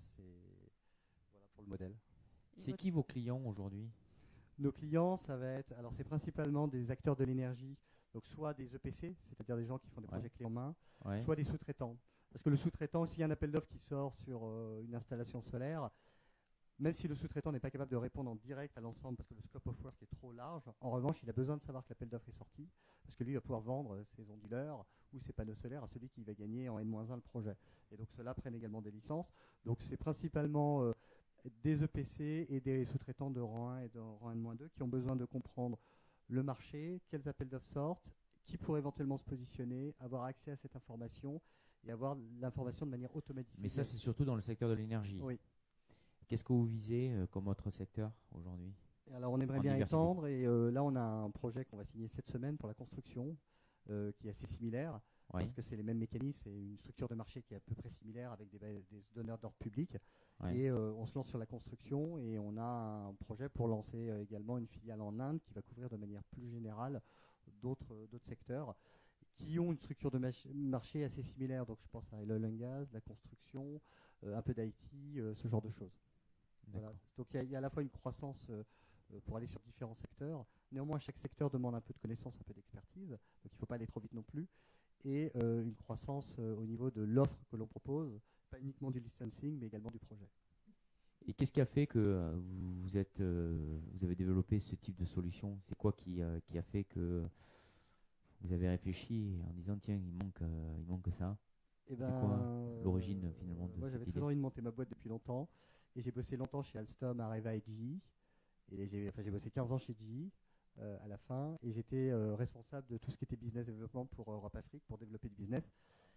voilà pour le modèle. C'est qui vos clients aujourd'hui? Nos clients, ça va être, alors c'est principalement des acteurs de l'énergie, donc soit des EPC, c'est-à-dire des gens qui font des projets clés en main, soit des sous-traitants. Parce que le sous-traitant, s'il y a un appel d'offres qui sort sur une installation solaire, même si le sous-traitant n'est pas capable de répondre en direct à l'ensemble parce que le scope of work est trop large, en revanche, il a besoin de savoir que l'appel d'offres est sorti, parce que lui va pouvoir vendre ses onduleurs ou ses panneaux solaires à celui qui va gagner en N-1 le projet. Et donc ceux-là prennent également des licences. Donc c'est principalement des EPC et des sous-traitants de rang 1 et de rang N-2 qui ont besoin de comprendre le marché, quels appels d'offres sortent, qui pourrait éventuellement se positionner, avoir accès à cette information et avoir l'information de manière automatisée. Mais ça, c'est surtout dans le secteur de l'énergie. Oui. Qu'est-ce que vous visez comme autre secteur aujourd'hui? Alors, on aimerait bien étendre et là, on a un projet qu'on va signer cette semaine pour la construction qui est assez similaire. Parce que c'est les mêmes mécanismes, c'est une structure de marché qui est à peu près similaire avec des donneurs d'ordre public. Et on se lance sur la construction et on a un projet pour lancer également une filiale en Inde qui va couvrir de manière plus générale d'autres secteurs qui ont une structure de marché assez similaire. Donc je pense à l'oil and gas, la construction, un peu d'IT, ce genre de choses. Voilà. Donc il y a à la fois une croissance pour aller sur différents secteurs. Néanmoins, chaque secteur demande un peu de connaissances, un peu d'expertise. Donc il ne faut pas aller trop vite non plus. Et une croissance au niveau de l'offre que l'on propose, pas uniquement du licensing, mais également du projet. Et qu'est-ce qui a fait que vous avez développé ce type de solution? C'est quoi qui a fait que vous avez réfléchi en disant tiens, il manque ça? C'est quoi l'origine finalement de moi, cette j'avais idée? très envie de monter ma boîte depuis longtemps. Et j'ai bossé longtemps chez Alstom, Areva et GE. Et j'ai bossé 15 ans chez GE. À la fin, et j'étais responsable de tout ce qui était business développement pour Europe Afrique, pour développer du business.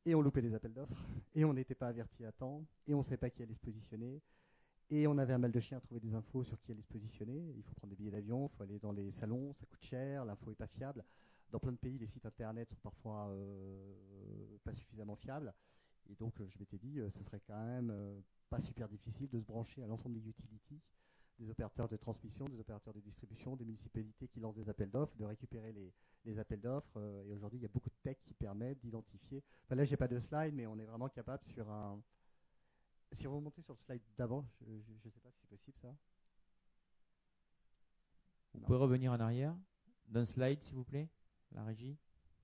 et on loupait les appels d'offres, et on n'était pas averti à temps, et on ne savait pas qui allait se positionner, et on avait un mal de chien à trouver des infos sur qui allait se positionner. Il faut prendre des billets d'avion, il faut aller dans les salons, ça coûte cher, l'info n'est pas fiable. Dans plein de pays, les sites internet sont parfois pas suffisamment fiables. Et donc, je m'étais dit, ce serait quand même pas super difficile de se brancher à l'ensemble des utilities, des opérateurs de transmission, des opérateurs de distribution, des municipalités qui lancent des appels d'offres, de récupérer les appels d'offres. Et aujourd'hui, il y a beaucoup de tech qui permettent d'identifier. Enfin, là, j'ai pas de slide, mais on est vraiment capable sur un. Si vous remontez sur le slide d'avant, je ne sais pas si c'est possible ça. Vous Non. pouvez revenir en arrière d'un slide, s'il vous plaît, la régie.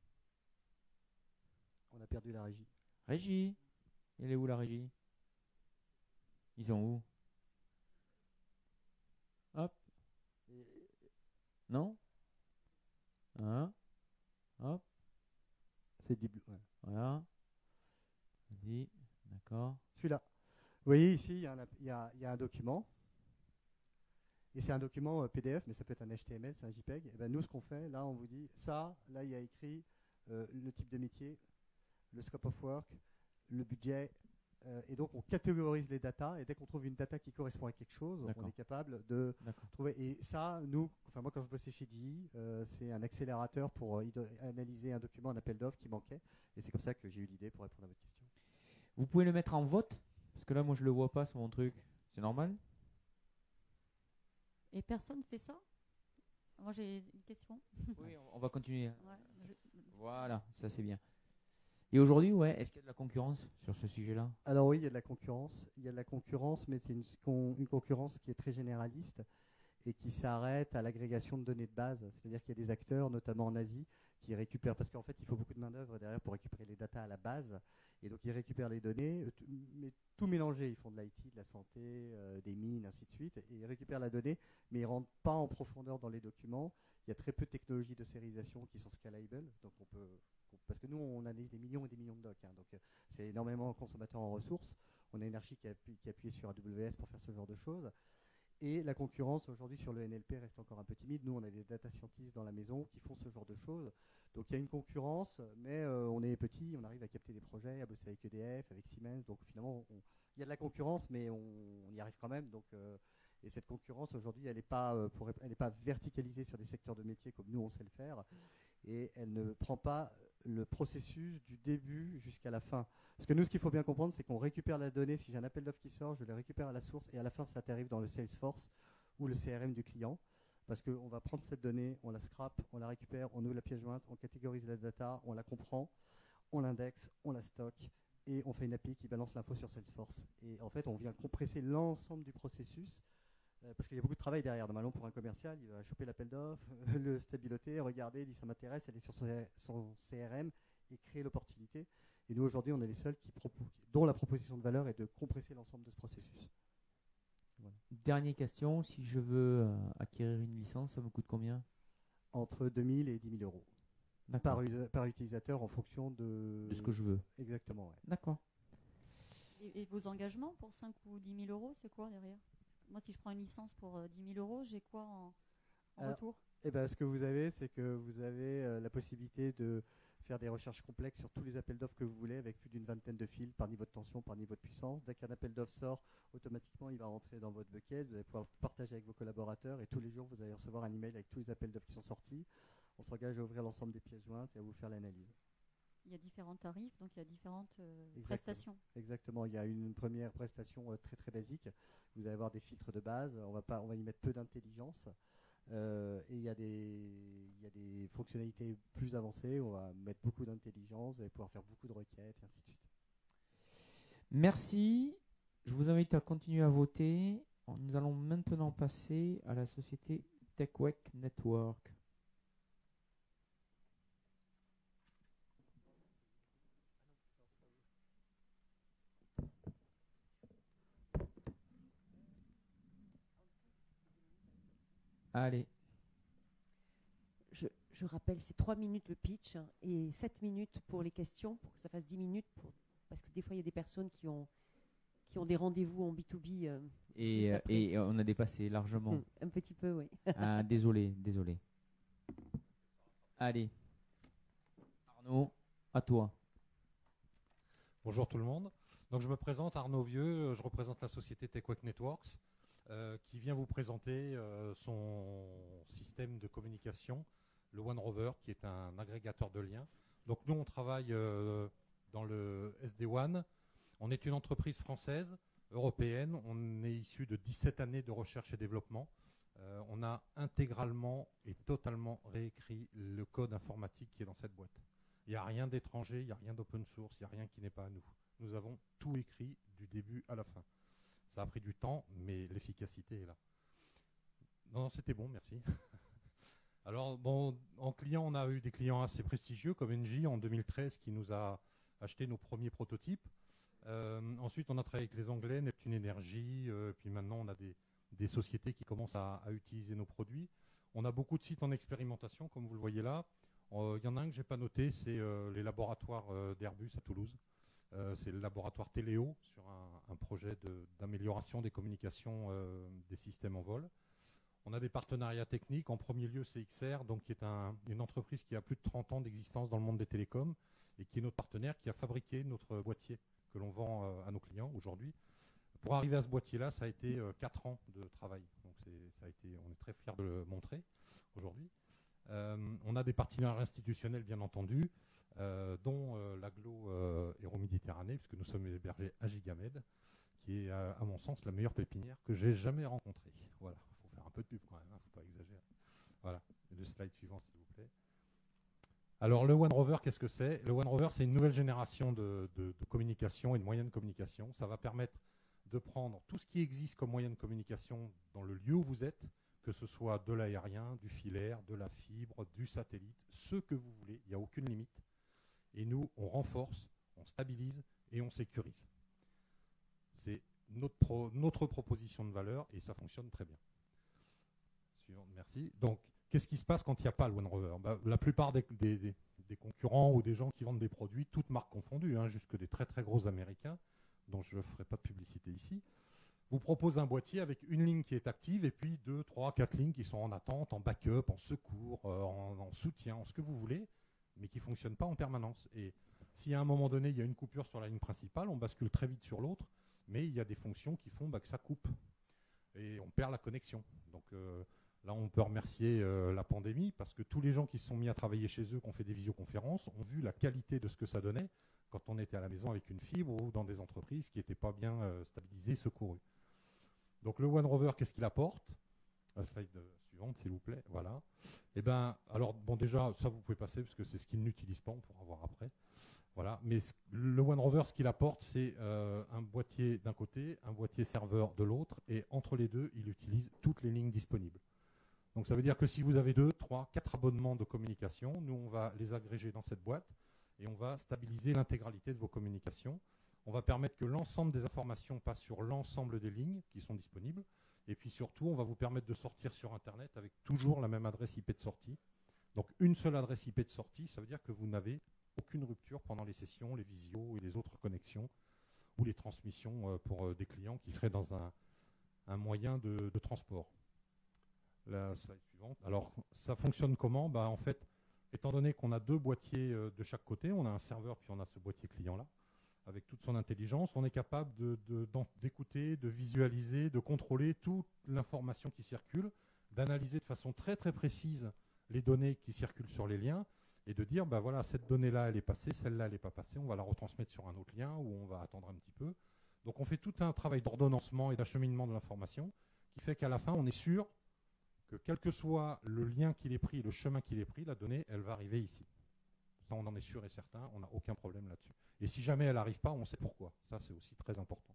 On a perdu la régie. Régie, elle est où la régie? Ils sont où? Hop. Non? Hein? Hop. C'est début. Ouais. Voilà. Vas-y. D'accord. Celui-là. Vous voyez ici, il y a un document. Et c'est un document PDF, mais ça peut être un HTML, c'est un JPEG. Et ben nous, ce qu'on fait, là, on vous dit ça. Là, il y a écrit le type de métier, le scope of work, le budget. Et donc, on catégorise les datas. Et dès qu'on trouve une data qui correspond à quelque chose, on est capable de trouver. Et ça, nous, enfin moi, quand je bossais chez DI, c'est un accélérateur pour analyser un document, un appel d'offres qui manquait. Et c'est comme ça que j'ai eu l'idée pour répondre à votre question. Vous pouvez le mettre en vote? Parce que là, moi, je le vois pas sur mon truc. C'est normal? Et personne ne fait ça? Moi, j'ai une question. Oui, on va continuer. Ouais, Voilà, ça c'est bien. Et aujourd'hui, ouais, est-ce qu'il y a de la concurrence sur ce sujet-là? Alors oui, il y a de la concurrence. Il y a de la concurrence, mais c'est une concurrence qui est très généraliste et qui s'arrête à l'agrégation de données de base. C'est-à-dire qu'il y a des acteurs, notamment en Asie, qui récupèrent, parce qu'en fait, il faut beaucoup de main-d'œuvre derrière pour récupérer les datas à la base. Et donc, ils récupèrent les données, mais tout mélangé. Ils font de l'IT, de la santé, des mines, ainsi de suite. Et ils récupèrent la donnée, mais ils ne rentrent pas en profondeur dans les documents. Il y a très peu de technologies de sérisation qui sont scalable. Donc, parce que nous, on analyse des millions et des millions de docs. Donc, c'est énormément consommateur en ressources. On a une archi qui est appuyée sur AWS pour faire ce genre de choses. Et la concurrence aujourd'hui sur le NLP reste encore un peu timide. Nous, on a des data scientists dans la maison qui font ce genre de choses. Donc il y a une concurrence, mais on est petit, on arrive à capter des projets, à bosser avec EDF, avec Siemens. Donc finalement, il y a de la concurrence, mais on y arrive quand même. Donc, et cette concurrence aujourd'hui, elle n'est pas verticalisée sur des secteurs de métier comme nous on sait le faire. Et elle ne prend pas le processus du début jusqu'à la fin. Parce que nous, ce qu'il faut bien comprendre, c'est qu'on récupère la donnée. Si j'ai un appel d'offres qui sort, je le récupère à la source et à la fin, ça arrive dans le Salesforce ou le CRM du client. Parce qu'on va prendre cette donnée, on la scrape, on la récupère, on ouvre la pièce jointe, on catégorise la data, on la comprend, on l'indexe, on la stocke et on fait une API qui balance l'info sur Salesforce. Et en fait, on vient compresser l'ensemble du processus. Parce qu'il y a beaucoup de travail derrière. Normalement, pour un commercial, il va choper l'appel d'offres, le stabiloter, regarder, dire ça m'intéresse, aller sur son CRM et créer l'opportunité. Et nous, aujourd'hui, on est les seuls dont la proposition de valeur est de compresser l'ensemble de ce processus. Voilà. Dernière question, si je veux acquérir une licence, ça me coûte combien? Entre 2 000 et 10 000 euros. Par utilisateur en fonction de ce que je veux. Exactement, ouais. D'accord. Et vos engagements pour 5 ou 10 000 euros, c'est quoi derrière? Moi, si je prends une licence pour 10 000 euros, j'ai quoi en retour? Ce que vous avez, c'est que vous avez la possibilité de faire des recherches complexes sur tous les appels d'offres que vous voulez, avec plus d'une vingtaine de fils par niveau de tension, par niveau de puissance. Dès qu'un appel d'offres sort, automatiquement, il va rentrer dans votre bucket. Vous allez pouvoir partager avec vos collaborateurs et tous les jours, vous allez recevoir un email avec tous les appels d'offres qui sont sortis. On s'engage à ouvrir l'ensemble des pièces jointes et à vous faire l'analyse. Il y a différents tarifs, donc il y a différentes prestations. Exactement. Il y a une première prestation très très basique. Vous allez avoir des filtres de base. On va y mettre peu d'intelligence. Et il y a des fonctionnalités plus avancées. On va mettre beaucoup d'intelligence. Vous allez pouvoir faire beaucoup de requêtes et ainsi de suite. Merci. Je vous invite à continuer à voter. Nous allons maintenant passer à la société TechWeek Network. Allez. Je rappelle, c'est 3 minutes le pitch et 7 minutes pour les questions, pour que ça fasse 10 minutes. Parce que des fois, il y a des personnes qui ont des rendez-vous en B2B. Et on a dépassé largement. Un petit peu, oui. Ah, désolé. Allez. Arnaud, à toi. Bonjour tout le monde. Donc je me présente, Arnaud Vieux, je représente la société TechWack Networks qui vient vous présenter son système de communication, le OneRover, qui est un agrégateur de liens. Donc nous on travaille dans le SD-WAN. On est une entreprise française, européenne. On est issu de 17 années de recherche et développement. On a intégralement et totalement réécrit le code informatique qui est dans cette boîte. Il n'y a rien d'étranger, il n'y a rien d'open source, il n'y a rien qui n'est pas à nous. Nous avons tout écrit du début à la fin. Ça a pris du temps, mais l'efficacité est là. Non, c'était bon, merci. Alors, bon, en client, on a eu des clients assez prestigieux comme Engie en 2013 qui nous a acheté nos premiers prototypes. Ensuite, on a travaillé avec les Anglais, Neptune Energy, puis maintenant on a des sociétés qui commencent à utiliser nos produits. On a beaucoup de sites en expérimentation, comme vous le voyez là. Il y en a un que je n'ai pas noté, c'est les laboratoires d'Airbus à Toulouse. C'est le laboratoire Téléo sur un projet d'amélioration des communications des systèmes en vol. On a des partenariats techniques. En premier lieu, c'est XR, donc qui est une entreprise qui a plus de 30 ans d'existence dans le monde des télécoms et qui est notre partenaire qui a fabriqué notre boîtier que l'on vend à nos clients aujourd'hui. Pour arriver à ce boîtier-là, ça a été 4 ans de travail. Donc on est très fiers de le montrer aujourd'hui. On a des partenaires institutionnels, bien entendu, dont l'Aglo Euroméditerranée, puisque nous sommes hébergés à Gigamed, qui est, à mon sens, la meilleure pépinière que j'ai jamais rencontrée. Voilà, il faut faire un peu de pub quand même, il ne faut pas exagérer. Voilà, et le slide suivant, s'il vous plaît. Alors, le OneRover, qu'est-ce que c'est? Le OneRover, c'est une nouvelle génération de communication et de moyens de communication. Ça va permettre de prendre tout ce qui existe comme moyen de communication dans le lieu où vous êtes, que ce soit de l'aérien, du filaire, de la fibre, du satellite, ce que vous voulez, il n'y a aucune limite. Et nous, on renforce, on stabilise et on sécurise. C'est notre proposition de valeur et ça fonctionne très bien. Suivante, merci. Donc, qu'est-ce qui se passe quand il n'y a pas le OneRover? La plupart des concurrents ou des gens qui vendent des produits, toutes marques confondues, jusque des très très gros Américains, dont je ne ferai pas de publicité ici, vous propose un boîtier avec une ligne qui est active et puis 2, 3, 4 lignes qui sont en attente, en backup, en secours, en soutien, en ce que vous voulez, mais qui ne fonctionnent pas en permanence. Et si à un moment donné, il y a une coupure sur la ligne principale, on bascule très vite sur l'autre, mais il y a des fonctions qui font que ça coupe. Et on perd la connexion. Donc là, on peut remercier la pandémie, parce que tous les gens qui se sont mis à travailler chez eux, qui ont fait des visioconférences, ont vu la qualité de ce que ça donnait quand on était à la maison avec une fibre ou dans des entreprises qui n'étaient pas bien stabilisées, secourues. Donc le OneRover, qu'est-ce qu'il apporte? La slide suivante, s'il vous plaît. Voilà. Eh bien, alors, bon, déjà, ça, vous pouvez passer, parce que c'est ce qu'il n'utilise pas, on pourra voir après. Voilà. Mais le OneRover, ce qu'il apporte, c'est un boîtier d'un côté, un boîtier serveur de l'autre, et entre les deux, il utilise toutes les lignes disponibles. Donc ça veut dire que si vous avez 2, 3, 4 abonnements de communication, nous, on va les agréger dans cette boîte, et on va stabiliser l'intégralité de vos communications. On va permettre que l'ensemble des informations passent sur l'ensemble des lignes qui sont disponibles. Et puis surtout, on va vous permettre de sortir sur Internet avec toujours la même adresse IP de sortie. Donc une seule adresse IP de sortie, ça veut dire que vous n'avez aucune rupture pendant les sessions, les visios et les autres connexions ou les transmissions pour des clients qui seraient dans un moyen de transport. La slide suivante. Alors, ça fonctionne comment? En fait, étant donné qu'on a 2 boîtiers de chaque côté, on a un serveur puis on a ce boîtier client-là, avec toute son intelligence, on est capable d'écouter, de visualiser, de contrôler toute l'information qui circule, d'analyser de façon très très précise les données qui circulent sur les liens et de dire, voilà, cette donnée-là, elle est passée, celle-là, elle n'est pas passée, on va la retransmettre sur un autre lien ou on va attendre un petit peu. Donc on fait tout un travail d'ordonnancement et d'acheminement de l'information qui fait qu'à la fin, on est sûr que quel que soit le lien qu'il ait pris, le chemin qu'il ait pris, la donnée, elle va arriver ici. Ça, on en est sûr et certain, on n'a aucun problème là-dessus. Et si jamais elle n'arrive pas, on sait pourquoi. Ça, c'est aussi très important.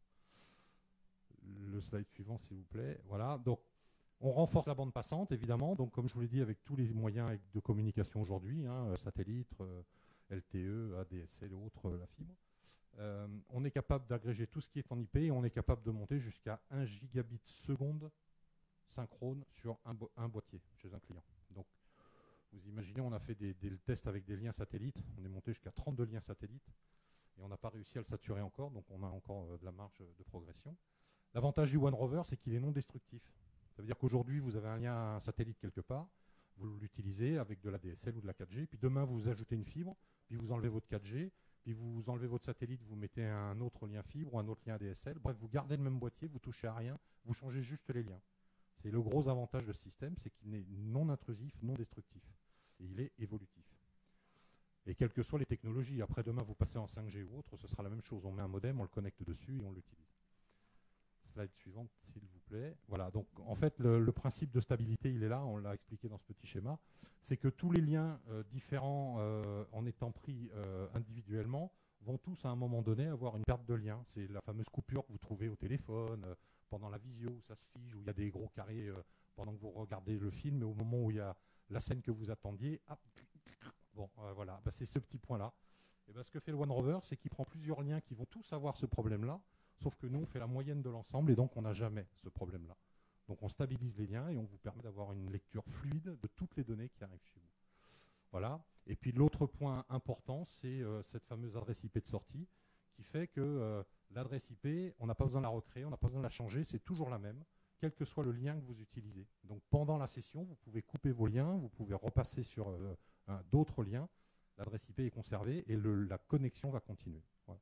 Le slide suivant, s'il vous plaît. Voilà. Donc, on renforce la bande passante, évidemment. Donc, comme je vous l'ai dit, avec tous les moyens de communication aujourd'hui, satellite, LTE, ADSL et autres, la fibre. On est capable d'agréger tout ce qui est en IP et on est capable de monter jusqu'à 1 gigabit seconde synchrone sur un boîtier chez un client. Donc, vous imaginez, on a fait des tests avec des liens satellites. On est monté jusqu'à 32 liens satellites. Et on n'a pas réussi à le saturer encore, donc on a encore de la marge de progression. L'avantage du OneRover, c'est qu'il est non destructif. Ça veut dire qu'aujourd'hui, vous avez un lien satellite quelque part, vous l'utilisez avec de la DSL ou de la 4G, puis demain, vous ajoutez une fibre, puis vous enlevez votre 4G, puis vous enlevez votre satellite, vous mettez un autre lien fibre ou un autre lien ADSL. Bref, vous gardez le même boîtier, vous touchez à rien, vous changez juste les liens. C'est le gros avantage de ce système, c'est qu'il est non intrusif, non destructif. Et il est évolutif. Et quelles que soient les technologies, après demain vous passez en 5G ou autre, ce sera la même chose. On met un modem, on le connecte dessus et on l'utilise. Slide suivante, s'il vous plaît. Voilà, donc en fait, le principe de stabilité, il est là, on l'a expliqué dans ce petit schéma. C'est que tous les liens différents, en étant pris individuellement, vont tous à un moment donné avoir une perte de lien. C'est la fameuse coupure que vous trouvez au téléphone, pendant la visio, où ça se fige, où il y a des gros carrés pendant que vous regardez le film, et au moment où il y a la scène que vous attendiez, hop, bon, voilà, bah, c'est ce petit point-là. Et bah, ce que fait le One Rover, c'est qu'il prend plusieurs liens qui vont tous avoir ce problème-là, sauf que nous, on fait la moyenne de l'ensemble, et donc on n'a jamais ce problème-là. Donc on stabilise les liens et on vous permet d'avoir une lecture fluide de toutes les données qui arrivent chez vous. Voilà. Et puis l'autre point important, c'est cette fameuse adresse IP de sortie, qui fait que l'adresse IP, on n'a pas besoin de la recréer, on n'a pas besoin de la changer, c'est toujours la même, quel que soit le lien que vous utilisez. Donc pendant la session, vous pouvez couper vos liens, vous pouvez repasser sur d'autres liens, l'adresse IP est conservée et la connexion va continuer. Voilà.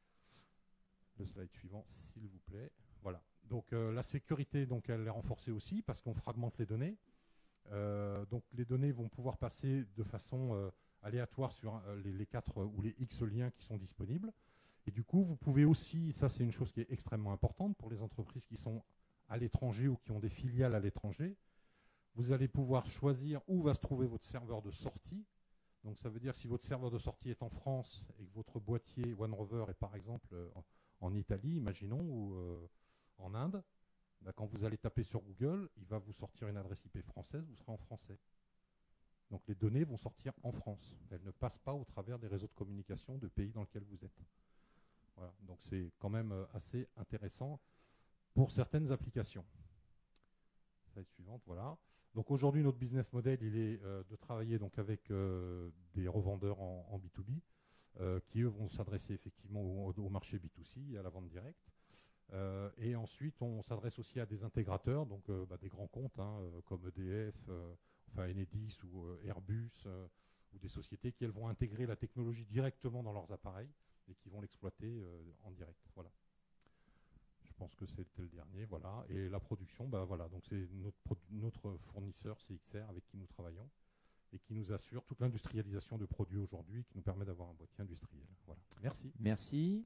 Le slide suivant, s'il vous plaît. Voilà. Donc la sécurité, donc, elle est renforcée aussi parce qu'on fragmente les données. Donc les données vont pouvoir passer de façon aléatoire sur les 4 ou les X liens qui sont disponibles. Et du coup, vous pouvez aussi, ça c'est une chose qui est extrêmement importante pour les entreprises qui sont à l'étranger ou qui ont des filiales à l'étranger, vous allez pouvoir choisir où va se trouver votre serveur de sortie. Donc ça veut dire si votre serveur de sortie est en France et que votre boîtier One Rover est par exemple en Italie, imaginons, ou en Inde, bah, quand vous allez taper sur Google, il va vous sortir une adresse IP française, vous serez en français. Donc les données vont sortir en France. Elles ne passent pas au travers des réseaux de communication de pays dans lesquels vous êtes. Voilà. Donc c'est quand même assez intéressant pour certaines applications. Slide suivante, voilà. Donc aujourd'hui, notre business model, il est de travailler donc avec des revendeurs en B2B qui, eux, vont s'adresser effectivement au marché B2C et à la vente directe. Et ensuite, on s'adresse aussi à des intégrateurs, donc des grands comptes comme EDF, enfin Enedis ou Airbus, ou des sociétés qui, elles, vont intégrer la technologie directement dans leurs appareils et qui vont l'exploiter en direct. Voilà. Je pense que c'était le dernier, voilà. Et la production, bah voilà, donc c'est notre fournisseur CXR avec qui nous travaillons et qui nous assure toute l'industrialisation de produits aujourd'hui, qui nous permet d'avoir un boîtier industriel. Voilà. Merci. Merci.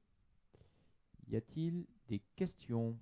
Y a-t-il des questions?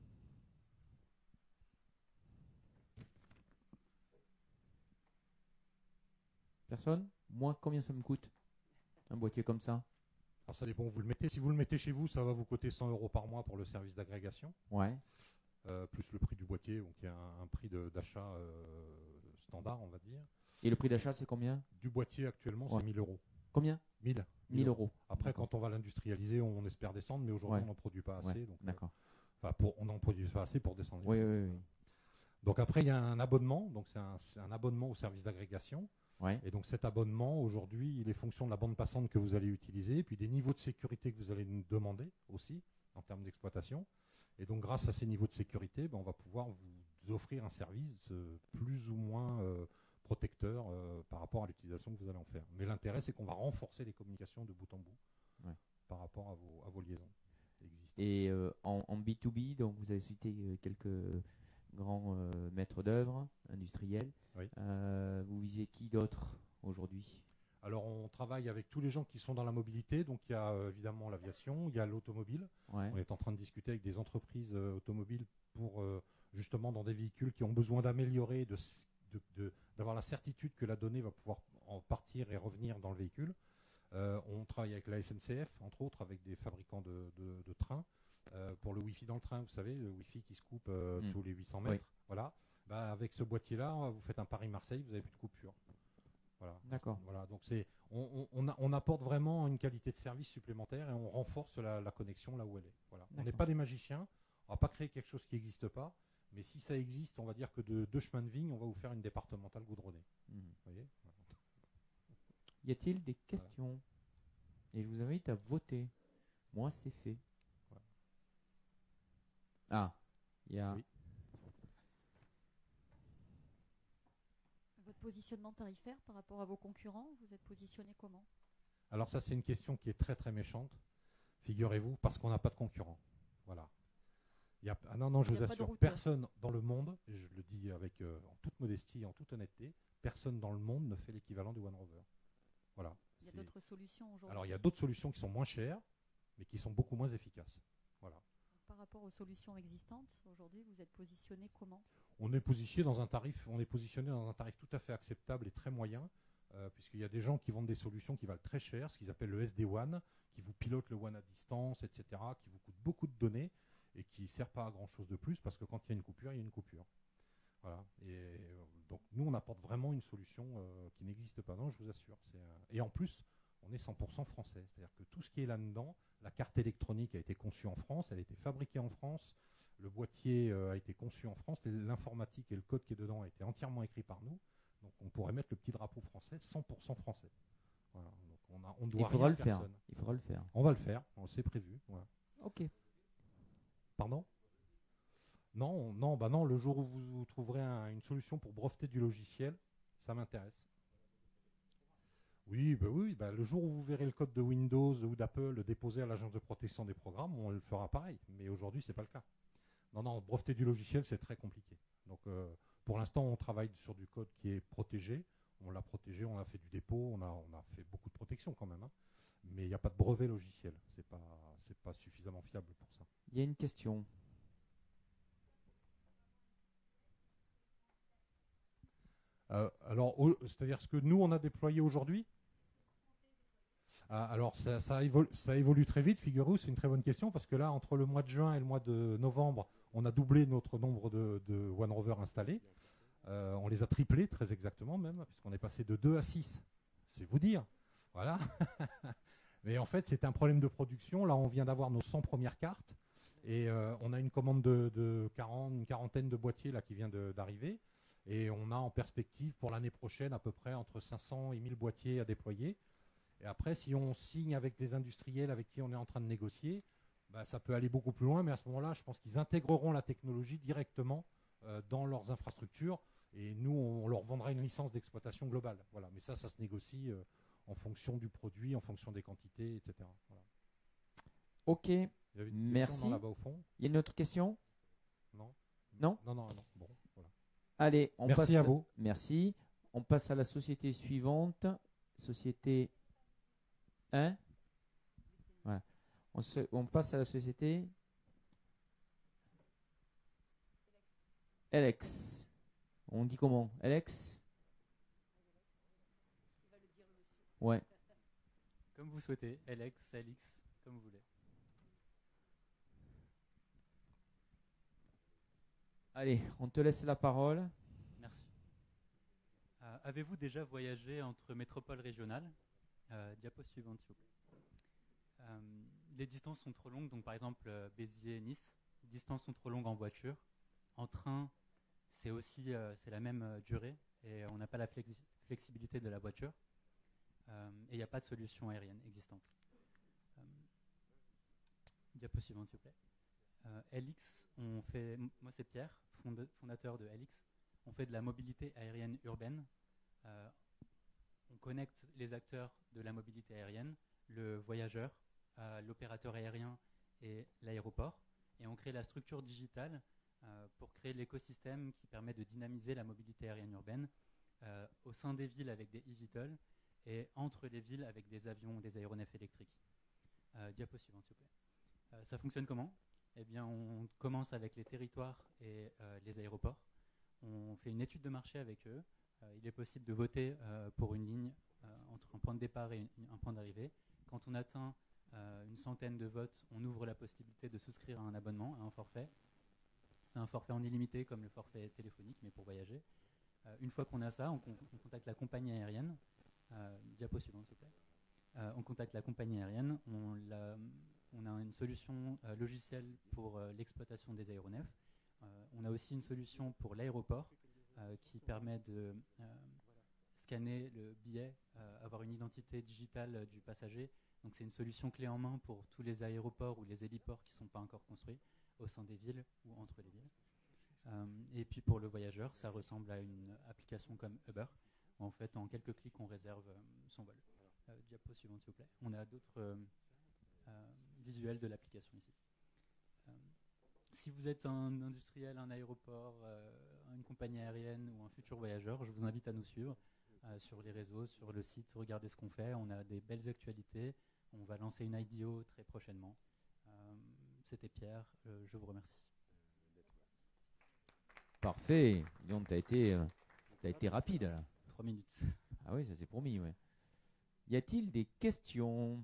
Personne? Moi, combien ça me coûte un boîtier comme ça? Alors ça dépend où vous le mettez. Si vous le mettez chez vous, ça va vous coûter 100 € par mois pour le service d'agrégation. Ouais. Plus le prix du boîtier, donc il y a un prix d'achat standard, on va dire. Et le prix d'achat, c'est combien? Du boîtier actuellement, ouais. C'est 1000 €. Combien? 1000 €. Après, quand on va l'industrialiser, on espère descendre, mais aujourd'hui, ouais. on n'en produit pas assez. Ouais. Donc, d'accord. On n'en produit pas assez pour descendre. Oui, oui, oui. Donc après, il y a un abonnement. Donc c'est un abonnement au service d'agrégation. Ouais. Et donc cet abonnement, aujourd'hui, il est fonction de la bande passante que vous allez utiliser, et puis des niveaux de sécurité que vous allez nous demander aussi, en termes d'exploitation. Et donc grâce à ces niveaux de sécurité, on va pouvoir vous offrir un service plus ou moins protecteur par rapport à l'utilisation que vous allez en faire. Mais l'intérêt, c'est qu'on va renforcer les communications de bout en bout par rapport à vos liaisons existantes. Et en B2B, donc vous avez cité quelques grands maîtres d'œuvre industriels. Oui. Vous visez qui d'autre aujourd'hui? Alors on travaille avec tous les gens qui sont dans la mobilité, donc il y a évidemment l'aviation, il y a l'automobile. Ouais. On est en train de discuter avec des entreprises automobiles pour justement dans des véhicules qui ont besoin d'améliorer, d'avoir la certitude que la donnée va pouvoir en partir et revenir dans le véhicule. On travaille avec la SNCF, entre autres, avec des fabricants de trains. Pour le Wi-Fi dans le train, vous savez, le Wi-Fi qui se coupe tous les 800 mètres. Oui. Voilà. Bah, avec ce boîtier-là, vous faites un Paris-Marseille, vous n'avez plus de coupure. Voilà. D'accord. Voilà. Donc on apporte vraiment une qualité de service supplémentaire et on renforce la connexion là où elle est. Voilà. On n'est pas des magiciens, on ne va pas créer quelque chose qui n'existe pas, mais si ça existe, on va dire que de 2 chemins de vigne, on va vous faire une départementale goudronnée. Vous voyez ? Y a-t-il des questions? Et je vous invite à voter. Moi, c'est fait. Voilà. Ah, il y a... Oui. Votre positionnement tarifaire par rapport à vos concurrents, vous êtes positionné comment? Alors ça, c'est une question qui est très très méchante, figurez-vous, parce qu'on n'a pas de concurrent. Voilà. Non, je vous assure, personne dans le monde, et je le dis avec en toute modestie, en toute honnêteté, personne dans le monde ne fait l'équivalent du One Rover. Voilà. Il y a d'autres solutions aujourd'hui. Alors il y a d'autres solutions qui sont moins chères, mais qui sont beaucoup moins efficaces. Voilà. Par rapport aux solutions existantes, aujourd'hui, vous êtes positionné comment? On est positionné dans un tarif tout à fait acceptable et très moyen, puisqu'il y a des gens qui vendent des solutions qui valent très cher, ce qu'ils appellent le SD-WAN, qui vous pilote le WAN à distance, etc., qui vous coûte beaucoup de données et qui ne sert pas à grand chose de plus, parce que quand il y a une coupure, il y a une coupure. Voilà. Et donc nous, on apporte vraiment une solution qui n'existe pas, non, je vous assure. Et en plus, on est 100% français, c'est-à-dire que tout ce qui est là-dedans, la carte électronique a été conçue en France, elle a été fabriquée en France, le boîtier a été conçu en France, l'informatique et le code qui est dedans a été entièrement écrit par nous, donc on pourrait mettre le petit drapeau français, 100% français. Voilà. Donc on doit rien à personne. Il faudra le faire. On va le faire, c'est prévu. Voilà. Ok. Pardon ? Non, le jour où vous trouverez une solution pour breveter du logiciel, ça m'intéresse. Oui, le jour où vous verrez le code de Windows ou d'Apple déposé à l'agence de protection des programmes, on le fera pareil. Mais aujourd'hui, c'est pas le cas. Non, breveter du logiciel, c'est très compliqué. Donc, pour l'instant, on travaille sur du code qui est protégé. On l'a protégé, on a fait du dépôt, on a fait beaucoup de protection quand même. Hein. Mais il n'y a pas de brevet logiciel. C'est pas suffisamment fiable pour ça. Il y a une question. C'est-à-dire ce que nous, on a déployé aujourd'hui. Alors, ça évolue très vite, figurez-vous, c'est une très bonne question, parce que là, entre le mois de juin et le mois de novembre, on a doublé notre nombre de One Rover installés. On les a triplés, très exactement même, puisqu'on est passé de 2 à 6. C'est vous dire. Voilà. Mais en fait, c'est un problème de production. Là, on vient d'avoir nos 100 premières cartes, et on a une commande une quarantaine de boîtiers là, qui vient d'arriver. Et on a en perspective pour l'année prochaine à peu près entre 500 et 1000 boîtiers à déployer. Et après, si on signe avec des industriels avec qui on est en train de négocier, ça peut aller beaucoup plus loin. Mais à ce moment-là, je pense qu'ils intégreront la technologie directement dans leurs infrastructures. Et nous, on leur vendra une licence d'exploitation globale. Voilà. Mais ça se négocie en fonction du produit, en fonction des quantités, etc. Voilà. Ok, merci. Là-bas au fond. Il y a une autre question? Non. Non. Bon, voilà. Allez, on Merci passe à vous. Merci. On passe à la société suivante. Société 1. Voilà. On passe à la société Alex. On dit comment? Alex? Ouais. Comme vous souhaitez. Alex, comme vous voulez. Allez, on te laisse la parole. Merci. Avez-vous déjà voyagé entre métropoles régionales? Diapo suivante, s'il vous plaît. Les distances sont trop longues, donc par exemple Béziers-Nice, les distances sont trop longues en voiture. En train, c'est la même durée et on n'a pas la flexibilité de la voiture. Et il n'y a pas de solution aérienne existante. Diapo suivante, s'il vous plaît. Moi c'est Pierre, fondateur de Helix. On fait de la mobilité aérienne urbaine. On connecte les acteurs de la mobilité aérienne, le voyageur, l'opérateur aérien et l'aéroport. Et on crée la structure digitale pour créer l'écosystème qui permet de dynamiser la mobilité aérienne urbaine au sein des villes avec des eVTOL et entre les villes avec des avions, des aéronefs électriques. Diapo suivante, s'il vous plaît. Ça fonctionne comment? Eh bien, on commence avec les territoires et les aéroports. On fait une étude de marché avec eux. Il est possible de voter pour une ligne entre un point de départ et un point d'arrivée. Quand on atteint une centaine de votes, on ouvre la possibilité de souscrire à un abonnement, à un forfait. C'est un forfait en illimité comme le forfait téléphonique, mais pour voyager. Une fois qu'on a ça, on contacte la compagnie aérienne. Diapo suivante, s'il vous plaît. On contacte la compagnie aérienne. On a une solution logicielle pour l'exploitation des aéronefs. On a aussi une solution pour l'aéroport qui permet de scanner le billet, avoir une identité digitale du passager. Donc c'est une solution clé en main pour tous les aéroports ou les héliports qui ne sont pas encore construits au sein des villes ou entre les villes. Et puis pour le voyageur, ça ressemble à une application comme Uber. Où en fait, en quelques clics, on réserve son vol. Diapo suivante, s'il vous plaît. On a d'autres visuels de l'application ici. Si vous êtes un industriel, un aéroport, une compagnie aérienne ou un futur voyageur, je vous invite à nous suivre sur les réseaux, sur le site. Regardez ce qu'on fait. On a des belles actualités. On va lancer une IDO très prochainement. C'était Pierre. Je vous remercie. Parfait. Donc, tu as été rapide là. 3 minutes. Ah oui, ça c'est promis. Ouais. Y a-t-il des questions?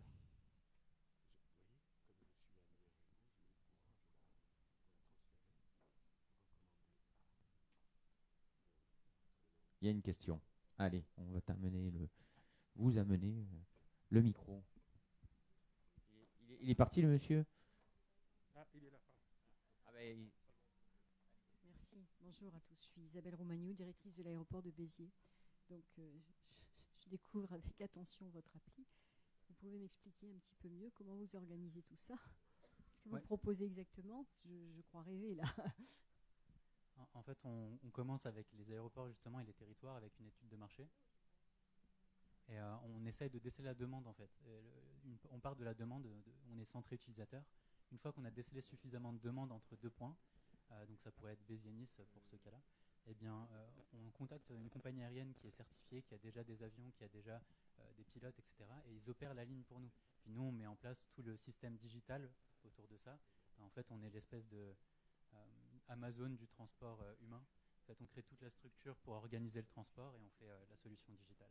Il y a une question. Allez, on va vous amener le micro. Il est parti le monsieur? Ah, il est là. Ah ben, Merci. Bonjour à tous. Je suis Isabelle Romagnou, directrice de l'aéroport de Béziers. Donc, je découvre avec attention votre appli. Vous pouvez m'expliquer un petit peu mieux comment vous organisez tout ça? Qu'est-ce que vous proposez exactement? Je crois rêver là. En fait, on commence avec les aéroports justement et les territoires avec une étude de marché. Et on essaye de déceler la demande en fait. On part de la demande, on est centré utilisateur. Une fois qu'on a décelé suffisamment de demandes entre 2 points, donc ça pourrait être Béziers-Nice pour ce cas-là, eh bien on contacte une compagnie aérienne qui est certifiée, qui a déjà des avions, qui a déjà des pilotes, etc. Et ils opèrent la ligne pour nous. Puis nous, on met en place tout le système digital autour de ça. En fait, on est l'espèce de Amazon du transport humain. En fait, on crée toute la structure pour organiser le transport et on fait la solution digitale.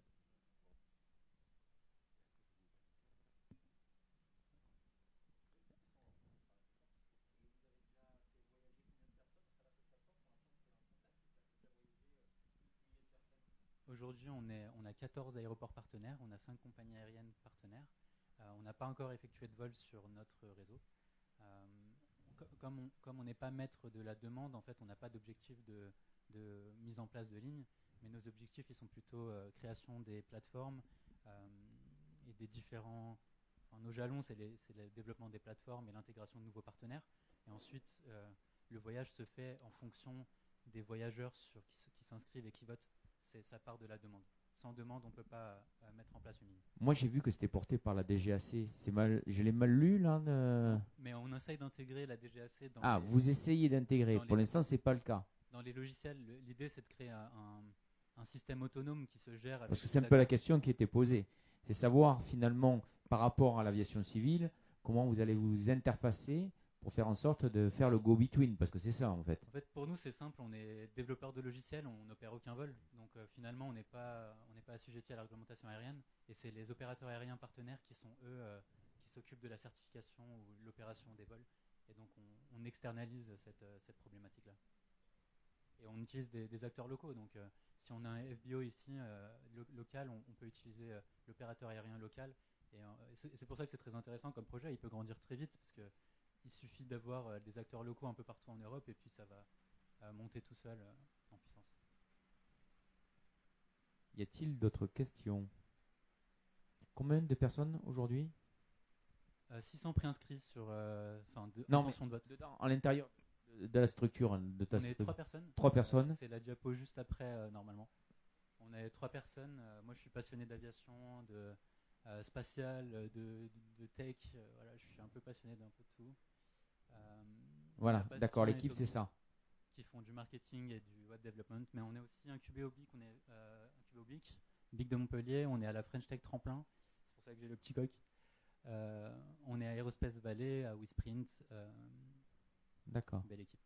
Aujourd'hui, on a 14 aéroports partenaires, on a 5 compagnies aériennes partenaires. On n'a pas encore effectué de vol sur notre réseau. Comme on n'est pas maître de la demande, en fait, on n'a pas d'objectif de mise en place de lignes, mais nos objectifs, ils sont plutôt création des plateformes et des différents... Enfin, nos jalons, c'est le développement des plateformes et l'intégration de nouveaux partenaires. Et ensuite, le voyage se fait en fonction des voyageurs qui s'inscrivent et qui votent. Ça part de la demande. Sans demande, on ne peut pas mettre en place une ligne. moi j'ai vu que c'était porté par la DGAC. Je l'ai mal lu là. Mais on essaye d'intégrer la DGAC dans vous essayez d'intégrer. Pour l'instant, c'est pas le cas. Dans les logiciels, l'idée c'est de créer un système autonome qui se gère. Parce que c'est un peu la question qui était posée. C'est savoir finalement, par rapport à l'aviation civile, comment vous allez vous interfacer pour faire en sorte de faire le go-between, parce que c'est ça en fait. En fait, pour nous, c'est simple, on est développeur de logiciels, on n'opère aucun vol, donc finalement, on n'est pas assujetti à la réglementation aérienne, et c'est les opérateurs aériens partenaires qui sont eux qui s'occupent de la certification ou l'opération des vols, et donc on externalise cette problématique-là. Et on utilise des acteurs locaux, donc si on a un FBO ici local, on peut utiliser l'opérateur aérien local, et c'est pour ça que c'est très intéressant comme projet, il peut grandir très vite, parce que il suffit d'avoir des acteurs locaux un peu partout en Europe et puis ça va monter tout seul en puissance. Y a-t-il d'autres questions? Combien de personnes aujourd'hui? 600 préinscrits sur intention de vote. Dedans, à l'intérieur de la structure de ta On est 3 personnes. 3 personnes. C'est la diapo juste après normalement. On est 3 personnes. Moi je suis passionné d'aviation, de spatial, de tech. Voilà, je suis un peu passionné d'un peu de tout. Voilà, d'accord, l'équipe c'est ça. Qui font du marketing et du web development, mais on est aussi incubé oblique, on est incubé oblique, Big de Montpellier, on est à la French Tech Tremplin, c'est pour ça que j'ai le petit coq. On est à Aerospace Valley, à WeSprint. D'accord. Belle équipe.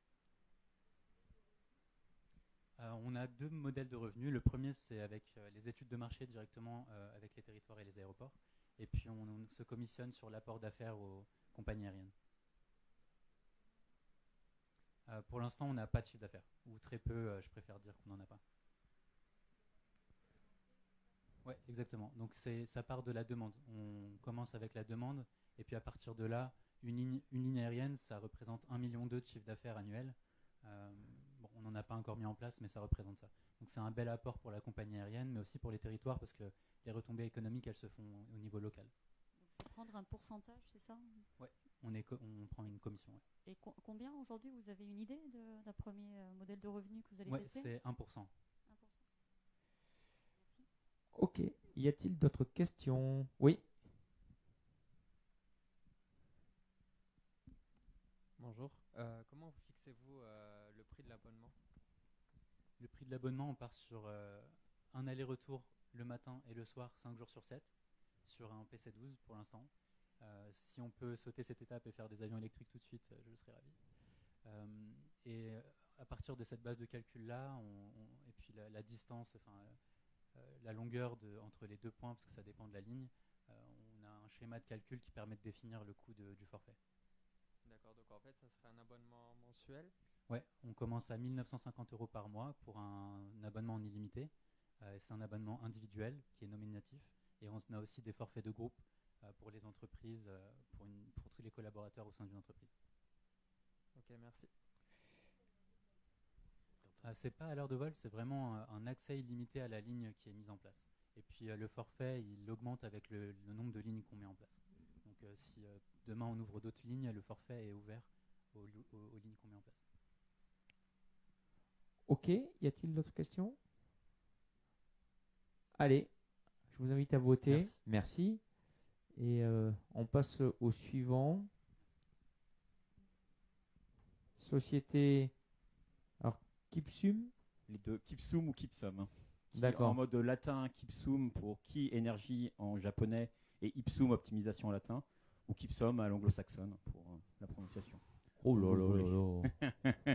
On a 2 modèles de revenus. Le premier, c'est avec les études de marché directement avec les territoires et les aéroports. Et puis on se commissionne sur l'apport d'affaires aux compagnies aériennes. Pour l'instant, on n'a pas de chiffre d'affaires, ou très peu, je préfère dire qu'on n'en a pas. Oui, exactement. Donc ça part de la demande. On commence avec la demande, et puis à partir de là, une ligne aérienne, ça représente 1,2 million de chiffre d'affaires annuel. On n'en a pas encore mis en place, mais ça représente ça. Donc c'est un bel apport pour la compagnie aérienne, mais aussi pour les territoires, parce que les retombées économiques, elles se font au niveau local. Donc c'est prendre un pourcentage, c'est ça? Oui, on prend une commission. Ouais. Et combien aujourd'hui, vous avez une idée d'un premier modèle de revenu que vous allez tester? C'est 1%. 1%. Merci. Ok. Y a-t-il d'autres questions? Oui. Bonjour. Comment fixez-vous le prix de l'abonnement? Le prix de l'abonnement, on part sur un aller-retour le matin et le soir, 5 jours sur 7, sur un PC12 pour l'instant. Si on peut sauter cette étape et faire des avions électriques tout de suite, je serais ravi. Et à partir de cette base de calcul-là, et puis la distance, la longueur entre les deux points, parce que ça dépend de la ligne, on a un schéma de calcul qui permet de définir le coût du forfait. D'accord, donc en fait, ça serait un abonnement mensuel? Ouais, on commence à 1 950 € par mois pour un abonnement en illimité. C'est un abonnement individuel qui est nominatif. Et on a aussi des forfaits de groupe pour les entreprises, pour tous les collaborateurs au sein d'une entreprise. Ok, merci. C'est pas à l'heure de vol, c'est vraiment un accès illimité à la ligne qui est mise en place. Et puis le forfait, il augmente avec le nombre de lignes qu'on met en place. Donc si demain on ouvre d'autres lignes, le forfait est ouvert aux lignes qu'on met en place. Ok, y a-t-il d'autres questions? Allez, je vous invite à voter. Merci. Et on passe au suivant. Société. Alors, Kipsum. Les deux, Kipsum ou Kipsum. D'accord. En mode latin, Kipsum pour qui énergie en japonais et Ipsum optimisation en latin, ou Kipsum à l'anglo-saxonne pour la prononciation. Oh là là là là.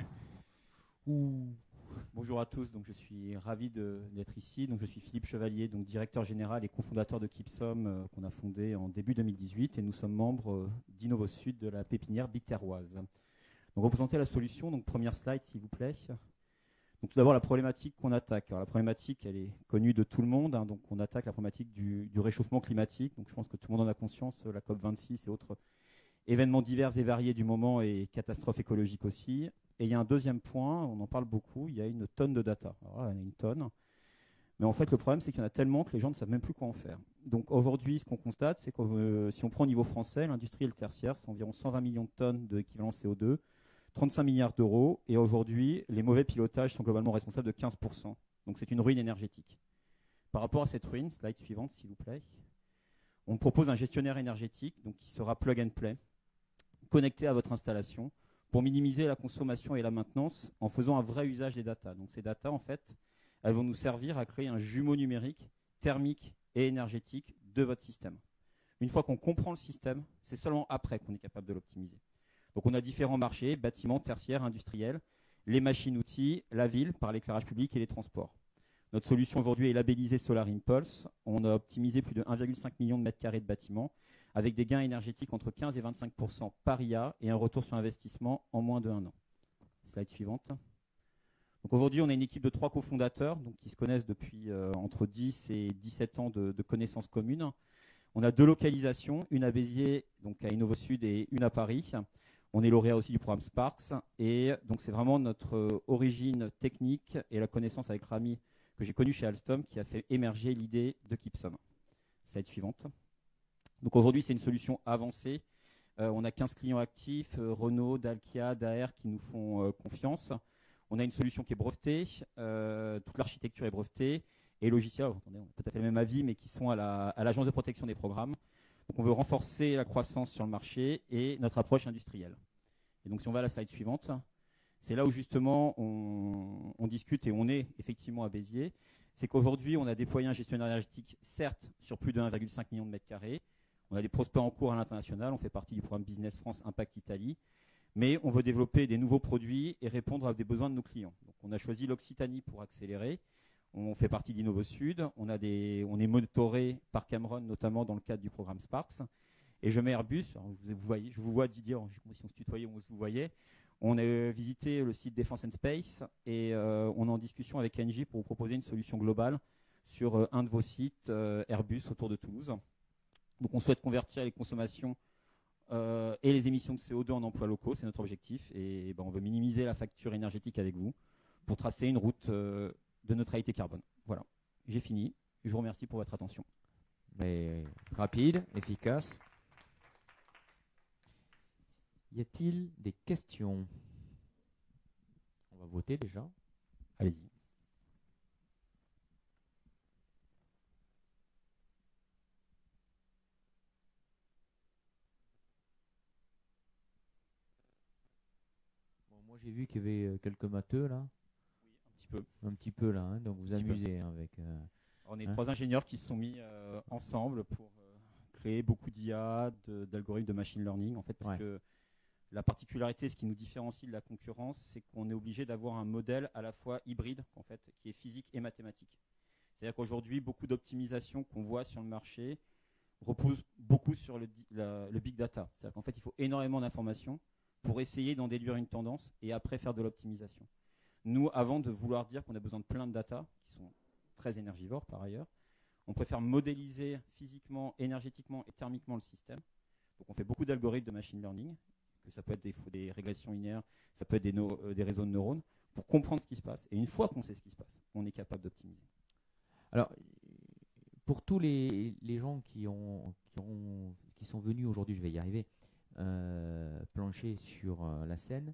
Bonjour à tous, donc je suis ravi d'être ici. Donc je suis Philippe Chevalier, donc directeur général et cofondateur de Kipsum qu'on a fondé en début 2018 et nous sommes membres d'Innovo Sud de la pépinière Bicterroise. Donc représenter la solution, donc première slide s'il vous plaît. Donc tout d'abord la problématique qu'on attaque. Alors la problématique elle est connue de tout le monde, hein, donc on attaque la problématique du réchauffement climatique. Donc je pense que tout le monde en a conscience, la COP26 et autres événements divers et variés du moment et catastrophes écologiques aussi. Et il y a un deuxième point, on en parle beaucoup, il y a une tonne de data. Alors là, il y en a une tonne. Mais en fait, le problème, c'est qu'il y en a tellement que les gens ne savent même plus quoi en faire. Donc aujourd'hui, ce qu'on constate, c'est que si on prend au niveau français, l'industrie et le tertiaire, c'est environ 120 millions de tonnes d'équivalent CO2, 35 milliards d'euros. Et aujourd'hui, les mauvais pilotages sont globalement responsables de 15%. Donc c'est une ruine énergétique. Par rapport à cette ruine, slide suivante, s'il vous plaît, on propose un gestionnaire énergétique donc qui sera plug and play, connecté à votre installation, pour minimiser la consommation et la maintenance en faisant un vrai usage des data. Donc ces data, en fait, elles vont nous servir à créer un jumeau numérique, thermique et énergétique de votre système. Une fois qu'on comprend le système, c'est seulement après qu'on est capable de l'optimiser. Donc on a différents marchés, bâtiments, tertiaires, industriels, les machines-outils, la ville par l'éclairage public et les transports. Notre solution aujourd'hui est labellisée Solar Impulse. On a optimisé plus de 1,5 million de mètres carrés de bâtiments avec des gains énergétiques entre 15 et 25% par IA et un retour sur investissement en moins de 1 an. Slide suivante. Donc aujourd'hui, on a une équipe de 3 cofondateurs donc qui se connaissent depuis entre 10 et 17 ans de connaissances communes. On a 2 localisations, une à Béziers, donc à Innovo Sud, et une à Paris. On est lauréat aussi du programme Sparks. Et donc c'est vraiment notre origine technique et la connaissance avec Rami que j'ai connu chez Alstom qui a fait émerger l'idée de Kipsum. Slide suivante. Donc aujourd'hui, c'est une solution avancée. On a 15 clients actifs, Renault, Dalkia, Daher qui nous font confiance. On a une solution qui est brevetée, toute l'architecture est brevetée, et logiciels, attendez, on a tout à fait le même avis, mais qui sont à l'Agence de protection des programmes. Donc on veut renforcer la croissance sur le marché et notre approche industrielle. Et donc si on va à la slide suivante, c'est là où justement on discute et on est effectivement à Béziers. C'est qu'aujourd'hui, on a déployé un gestionnaire énergétique, certes, sur plus de 1,5 million de mètres carrés. On a des prospects en cours à l'international. On fait partie du programme Business France Impact Italie. Mais on veut développer des nouveaux produits et répondre à des besoins de nos clients. Donc, on a choisi l'Occitanie pour accélérer. On fait partie d'Innovo Sud. On est monitoré par Cameron, notamment dans le cadre du programme Sparks. Et je mets Airbus. Alors, je vous vois Didier, si on se tutoyait, on se vous voyait. On a visité le site Defense and Space et on est en discussion avec Engie pour vous proposer une solution globale sur un de vos sites Airbus autour de Toulouse. Donc on souhaite convertir les consommations et les émissions de CO2 en emplois locaux, c'est notre objectif. Et on veut minimiser la facture énergétique avec vous pour tracer une route de neutralité carbone. Voilà, j'ai fini. Je vous remercie pour votre attention. Mais rapide, efficace. Y a-t-il des questions? On va voter déjà. Allez-y. Moi j'ai vu qu'il y avait quelques matheux là. Un petit peu là, hein, donc vous amusez avec. On est 3 ingénieurs qui se sont mis ensemble pour créer beaucoup d'IA, d'algorithmes de machine learning. En fait, parce que la particularité, ce qui nous différencie de la concurrence, c'est qu'on est obligé d'avoir un modèle à la fois hybride, en fait, qui est physique et mathématique. C'est-à-dire qu'aujourd'hui, beaucoup d'optimisations qu'on voit sur le marché reposent beaucoup sur le big data. C'est-à-dire qu'en fait, il faut énormément d'informations pour essayer d'en déduire une tendance et après faire de l'optimisation. Nous, avant de vouloir dire qu'on a besoin de plein de data, qui sont très énergivores par ailleurs, on préfère modéliser physiquement, énergétiquement et thermiquement le système. Donc on fait beaucoup d'algorithmes de machine learning, que ça peut être des régressions linéaires, ça peut être des réseaux de neurones, pour comprendre ce qui se passe. Et une fois qu'on sait ce qui se passe, on est capable d'optimiser. Alors, pour tous les gens qui sont venus aujourd'hui, je vais y arriver, plancher sur la scène,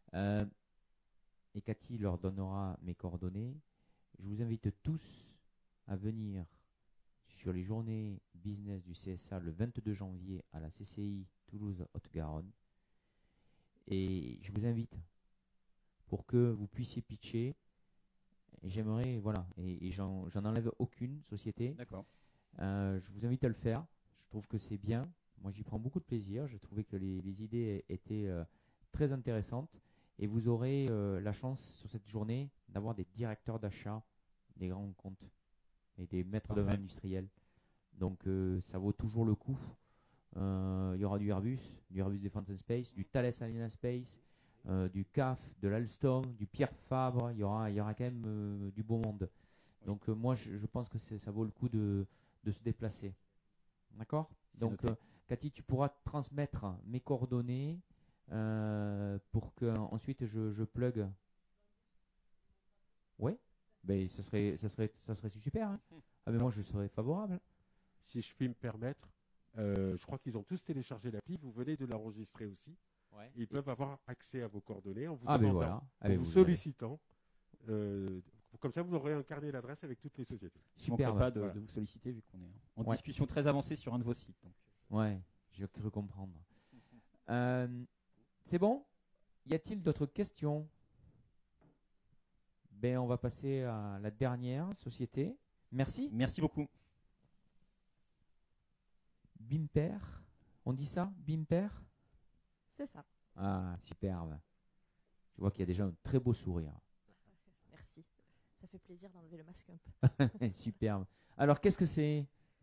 et Cathy leur donnera mes coordonnées, je vous invite tous à venir sur les journées business du CSA le 22 janvier à la CCI Toulouse-Haute-Garonne. Et je vous invite pour que vous puissiez pitcher. Et j'aimerais, voilà, et j'en enlève aucune société. D'accord. Je vous invite à le faire. Je trouve que c'est bien. Moi, j'y prends beaucoup de plaisir. Je trouvais que les idées étaient très intéressantes. Et vous aurez la chance sur cette journée d'avoir des directeurs d'achat des grands comptes et des maîtres d'œuvre industriels. Donc ça vaut toujours le coup. Il y aura du Airbus Defence and Space, du Thales Alenia Space, du CAF, de l'Alstom, du Pierre Fabre. Il y aura quand même du beau monde. Donc moi je pense que ça vaut le coup de se déplacer. D'accord? Donc Cathy, tu pourras transmettre mes coordonnées pour que ensuite je plug. Ouais, ben ça serait super. Hein. Ah mais moi je serais favorable. Si je puis me permettre, je crois qu'ils ont tous téléchargé l'appli. Vous venez de l'enregistrer aussi. Ouais. Ils peuvent avoir accès à vos coordonnées en vous ben demandant, voilà. en vous sollicitant. Comme ça, vous aurez un carnet d'adresses avec toutes les sociétés. Je ne manquerai pas de vous solliciter vu qu'on est en discussion très avancée sur un de vos sites. Donc. Ouais, j'ai cru comprendre. C'est bon? Y a-t-il d'autres questions? Ben, on va passer à la dernière société. Merci. Merci beaucoup. Bimper. On dit ça? Bimper? C'est ça. Ah, superbe. Je vois qu'il y a déjà un très beau sourire. Merci. Ça fait plaisir d'enlever le masque un peu. Superbe. Alors, qu'est-ce que c'est?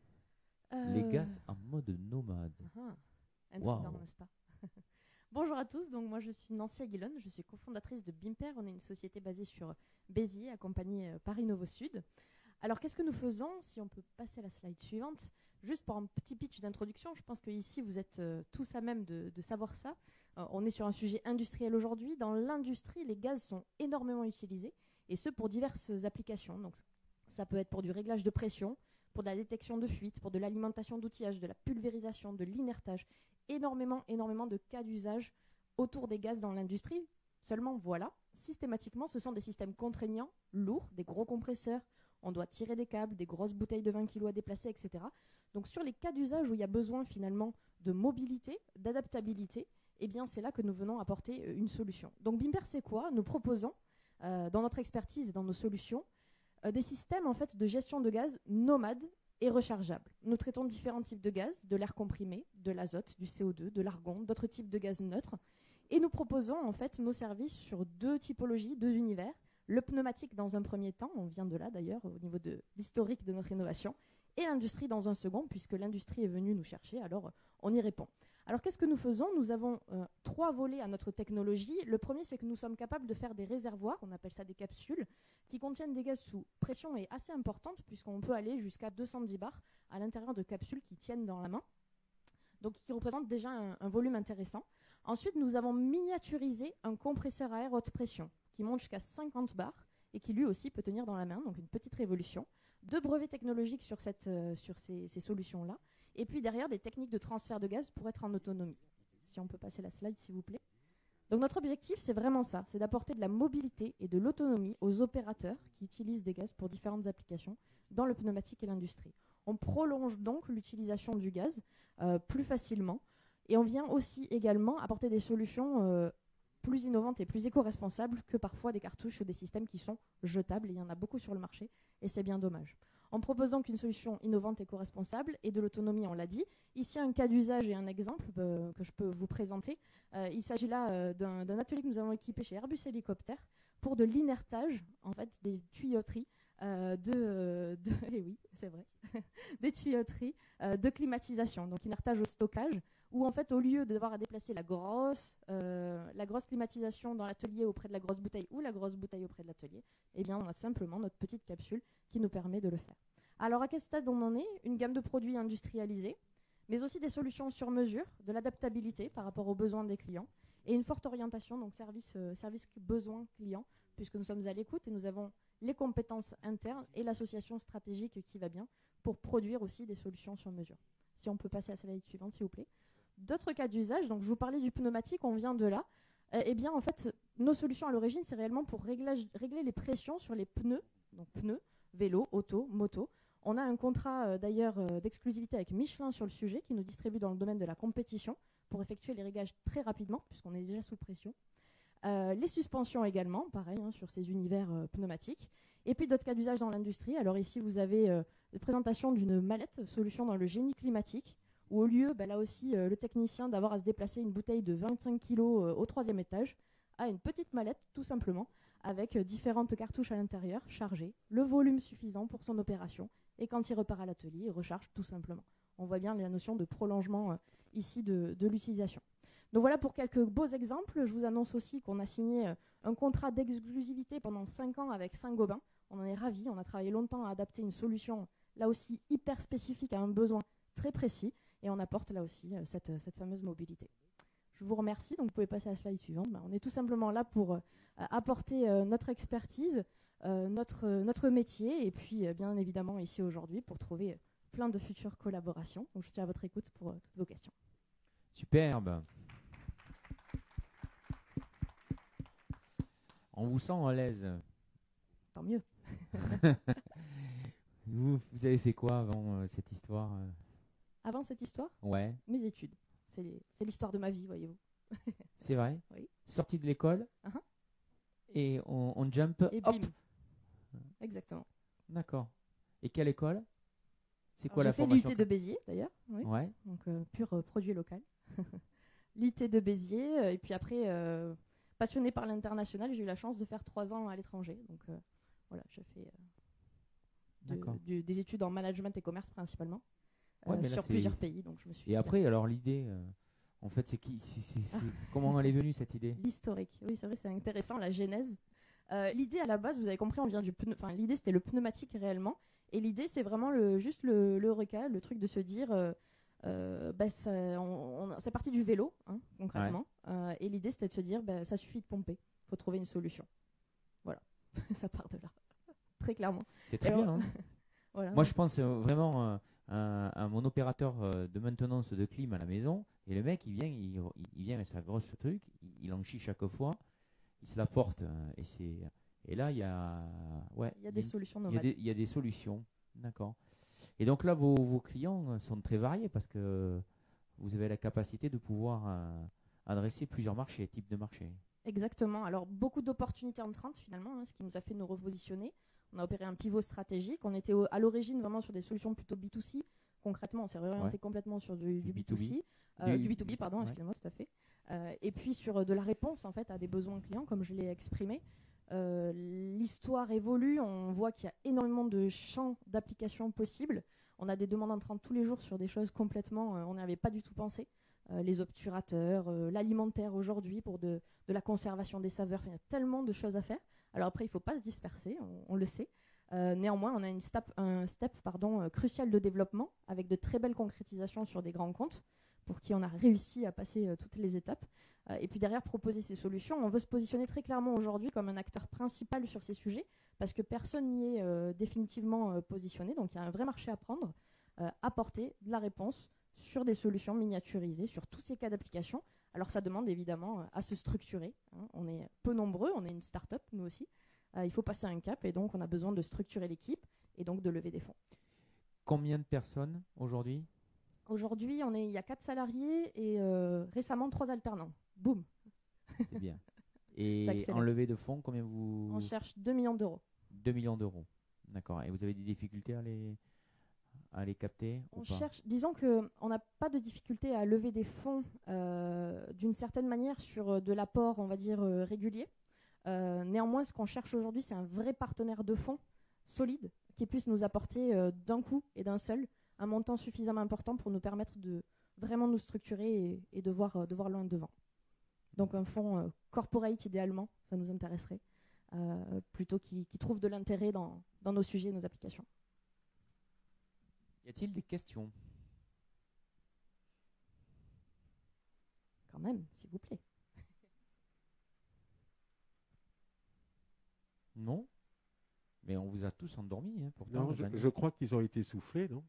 Les gaz en mode nomade. Intriguant, n'est-ce pas? Bonjour à tous, donc moi je suis Nancy Aguilon, je suis cofondatrice de Bimper. On est une société basée sur Béziers, accompagnée par Innovo Sud. Alors qu'est-ce que nous faisons? Si on peut passer à la slide suivante, juste pour un petit pitch d'introduction, je pense qu'ici vous êtes tous à même de savoir ça. On est sur un sujet industriel aujourd'hui. Dans l'industrie, les gaz sont énormément utilisés, et ce pour diverses applications. Donc ça peut être pour du réglage de pression, pour de la détection de fuite, pour de l'alimentation d'outillage, de la pulvérisation, de l'inertage. Énormément de cas d'usage autour des gaz dans l'industrie. Seulement, voilà, systématiquement, ce sont des systèmes contraignants, lourds, des gros compresseurs. On doit tirer des câbles, des grosses bouteilles de 20 kg à déplacer, etc. Donc, sur les cas d'usage où il y a besoin finalement de mobilité, d'adaptabilité, eh bien, c'est là que nous venons apporter une solution. Donc, Bimper, c'est quoi? Nous proposons, dans notre expertise et dans nos solutions, des systèmes en fait de gestion de gaz nomades et rechargeables. Nous traitons différents types de gaz, de l'air comprimé, de l'azote, du CO2, de l'argon, d'autres types de gaz neutres. Et nous proposons en fait nos services sur 2 typologies, 2 univers. Le pneumatique dans un premier temps, on vient de là d'ailleurs au niveau de l'historique de notre innovation, et l'industrie dans un second, puisque l'industrie est venue nous chercher, alors on y répond. Alors qu'est-ce que nous faisons? Nous avons 3 volets à notre technologie. Le premier, c'est que nous sommes capables de faire des réservoirs, on appelle ça des capsules, qui contiennent des gaz sous pression est assez importante, puisqu'on peut aller jusqu'à 210 bars à l'intérieur de capsules qui tiennent dans la main, donc qui représentent déjà un volume intéressant. Ensuite, nous avons miniaturisé un compresseur à air haute pression, qui monte jusqu'à 50 bars, et qui lui aussi peut tenir dans la main, donc une petite révolution. 2 brevets technologiques sur ces solutions-là. Et puis derrière, des techniques de transfert de gaz pour être en autonomie. Si on peut passer la slide, s'il vous plaît. Donc notre objectif, c'est vraiment ça, c'est d'apporter de la mobilité et de l'autonomie aux opérateurs qui utilisent des gaz pour différentes applications dans le pneumatique et l'industrie. On prolonge donc l'utilisation du gaz plus facilement, et on vient aussi également apporter des solutions plus innovantes et plus éco-responsables que parfois des cartouches ou des systèmes qui sont jetables. Et il y en a beaucoup sur le marché et c'est bien dommage. On propose donc une solution innovante, éco-responsable et de l'autonomie, on l'a dit. Ici, un cas d'usage et un exemple que je peux vous présenter. Il s'agit là d'un atelier que nous avons équipé chez Airbus Hélicoptère pour de l'inertage, en fait, des tuyauteries et oui, c'est vrai, des tuyauteries de climatisation. Donc, inertage au stockage, où en fait, au lieu de devoir déplacer la grosse climatisation dans l'atelier auprès de la grosse bouteille ou la grosse bouteille auprès de l'atelier, eh bien, on a simplement notre petite capsule qui nous permet de le faire. Alors, à quel stade on en est? Une gamme de produits industrialisés, mais aussi des solutions sur mesure, de l'adaptabilité par rapport aux besoins des clients, et une forte orientation, donc service besoin client, puisque nous sommes à l'écoute et nous avons les compétences internes et l'association stratégique qui va bien pour produire aussi des solutions sur mesure. Si on peut passer à la slide suivante, s'il vous plaît. D'autres cas d'usage, donc je vous parlais du pneumatique, on vient de là. Eh bien, en fait, nos solutions à l'origine, c'est réellement pour régler les pressions sur les pneus, donc pneus, vélo, auto, moto. On a un contrat d'ailleurs d'exclusivité avec Michelin sur le sujet qui nous distribue dans le domaine de la compétition pour effectuer les réglages très rapidement puisqu'on est déjà sous pression. Les suspensions également, pareil, sur ces univers pneumatiques. Et puis d'autres cas d'usage dans l'industrie. Alors ici, vous avez la présentation d'une mallette solution dans le génie climatique où au lieu, là aussi, le technicien d'avoir à se déplacer une bouteille de 25 kg au 3e étage, a une petite mallette tout simplement avec différentes cartouches à l'intérieur chargées, le volume suffisant pour son opération. Et quand il repart à l'atelier, il recharge tout simplement. On voit bien la notion de prolongement ici de l'utilisation. Donc voilà pour quelques beaux exemples. Je vous annonce aussi qu'on a signé un contrat d'exclusivité pendant 5 ans avec Saint-Gobain. On en est ravis. On a travaillé longtemps à adapter une solution là aussi hyper spécifique à un besoin très précis. Et on apporte là aussi cette fameuse mobilité. Je vous remercie. Donc vous pouvez passer à la slide suivante. On est tout simplement là pour apporter notre expertise, notre métier et puis bien évidemment ici aujourd'hui pour trouver plein de futures collaborations. Donc je suis à votre écoute pour toutes vos questions. Superbe. On vous sent à l'aise. Tant mieux. vous avez fait quoi avant cette histoire Avant cette histoire? Ouais. Mes études. C'est l'histoire de ma vie, voyez-vous. C'est vrai? Oui. Sortie de l'école et on jump. Et hop. bim. Exactement. D'accord. Et quelle école? C'est quoi la j'ai fait formation? l'UT de Béziers, d'ailleurs. Oui. Ouais. Donc, pur produit local. L'UT de Béziers. Et puis après, passionnée par l'international, j'ai eu la chance de faire 3 ans à l'étranger. Donc, voilà, je fais des études en management et commerce principalement. Sur plusieurs pays. Donc je me suis et après, alors l'idée, en fait, c'est qui comment elle est venue cette idée? L'historique. Oui, c'est vrai, c'est intéressant, la genèse. L'idée à la base, vous avez compris, on vient du l'idée c'était le pneumatique réellement. Et l'idée, c'est vraiment juste le eureka, le truc de se dire, c'est parti du vélo, concrètement. Ouais. Et l'idée, c'était de se dire, ça suffit de pomper. Il faut trouver une solution. Voilà, ça part de là. Très clairement. C'est très bien. Voilà, moi, je pense vraiment à mon opérateur de maintenance de clim à la maison. Et le mec, il vient avec sa grosse truc, il en chie chaque fois, il se la porte. Et là, il y a des solutions nomades. Il y a des solutions, d'accord. Et donc là, vos clients sont très variés parce que vous avez la capacité de pouvoir adresser plusieurs marchés, types de marchés. Exactement. Alors, beaucoup d'opportunités entrantes finalement, ce qui nous a fait nous repositionner. On a opéré un pivot stratégique. On était à l'origine vraiment sur des solutions plutôt B2C. Concrètement, on s'est réorienté complètement sur du B2C. Du B2B, pardon, excusez-moi, tout à fait. Et puis sur de la réponse en fait à des besoins clients, comme je l'ai exprimé. L'histoire évolue, on voit qu'il y a énormément de champs d'application possibles. On a des demandes entrantes tous les jours sur des choses complètement, on n'y avait pas du tout pensé. Les obturateurs, l'alimentaire aujourd'hui pour de la conservation des saveurs, il y a tellement de choses à faire. Alors après, il ne faut pas se disperser, on le sait. Néanmoins, on a un step crucial de développement avec de très belles concrétisations sur des grands comptes pour qui on a réussi à passer toutes les étapes. Et puis derrière, proposer ces solutions. On veut se positionner très clairement aujourd'hui comme un acteur principal sur ces sujets parce que personne n'y est définitivement positionné. Donc il y a un vrai marché à prendre, apporter de la réponse sur des solutions miniaturisées, sur tous ces cas d'application. Alors ça demande évidemment à se structurer. On est peu nombreux, on est une start-up nous aussi. Il faut passer un cap et donc on a besoin de structurer l'équipe et donc de lever des fonds. Combien de personnes aujourd'hui? Aujourd'hui, il y a 4 salariés et récemment 3 alternants. Boum. C'est bien. Et accélère. en levée de fonds, combien vous... On cherche 2 millions d'euros. 2 millions d'euros. D'accord. Et vous avez des difficultés à les capter ou On pas? cherche, disons qu'on n'a pas de difficulté à lever des fonds d'une certaine manière sur de l'apport, on va dire, régulier. Néanmoins, ce qu'on cherche aujourd'hui, c'est un vrai partenaire de fonds solide qui puisse nous apporter d'un coup et d'un seul un montant suffisamment important pour nous permettre de vraiment nous structurer et de voir loin devant. Donc un fonds corporate idéalement, ça nous intéresserait, plutôt qui trouve de l'intérêt dans nos sujets et nos applications. Y a-t-il des questions? Quand même, s'il vous plaît. Non? Mais on vous a tous endormis, hein, pourtant. Non, je crois qu'ils ont été soufflés, non?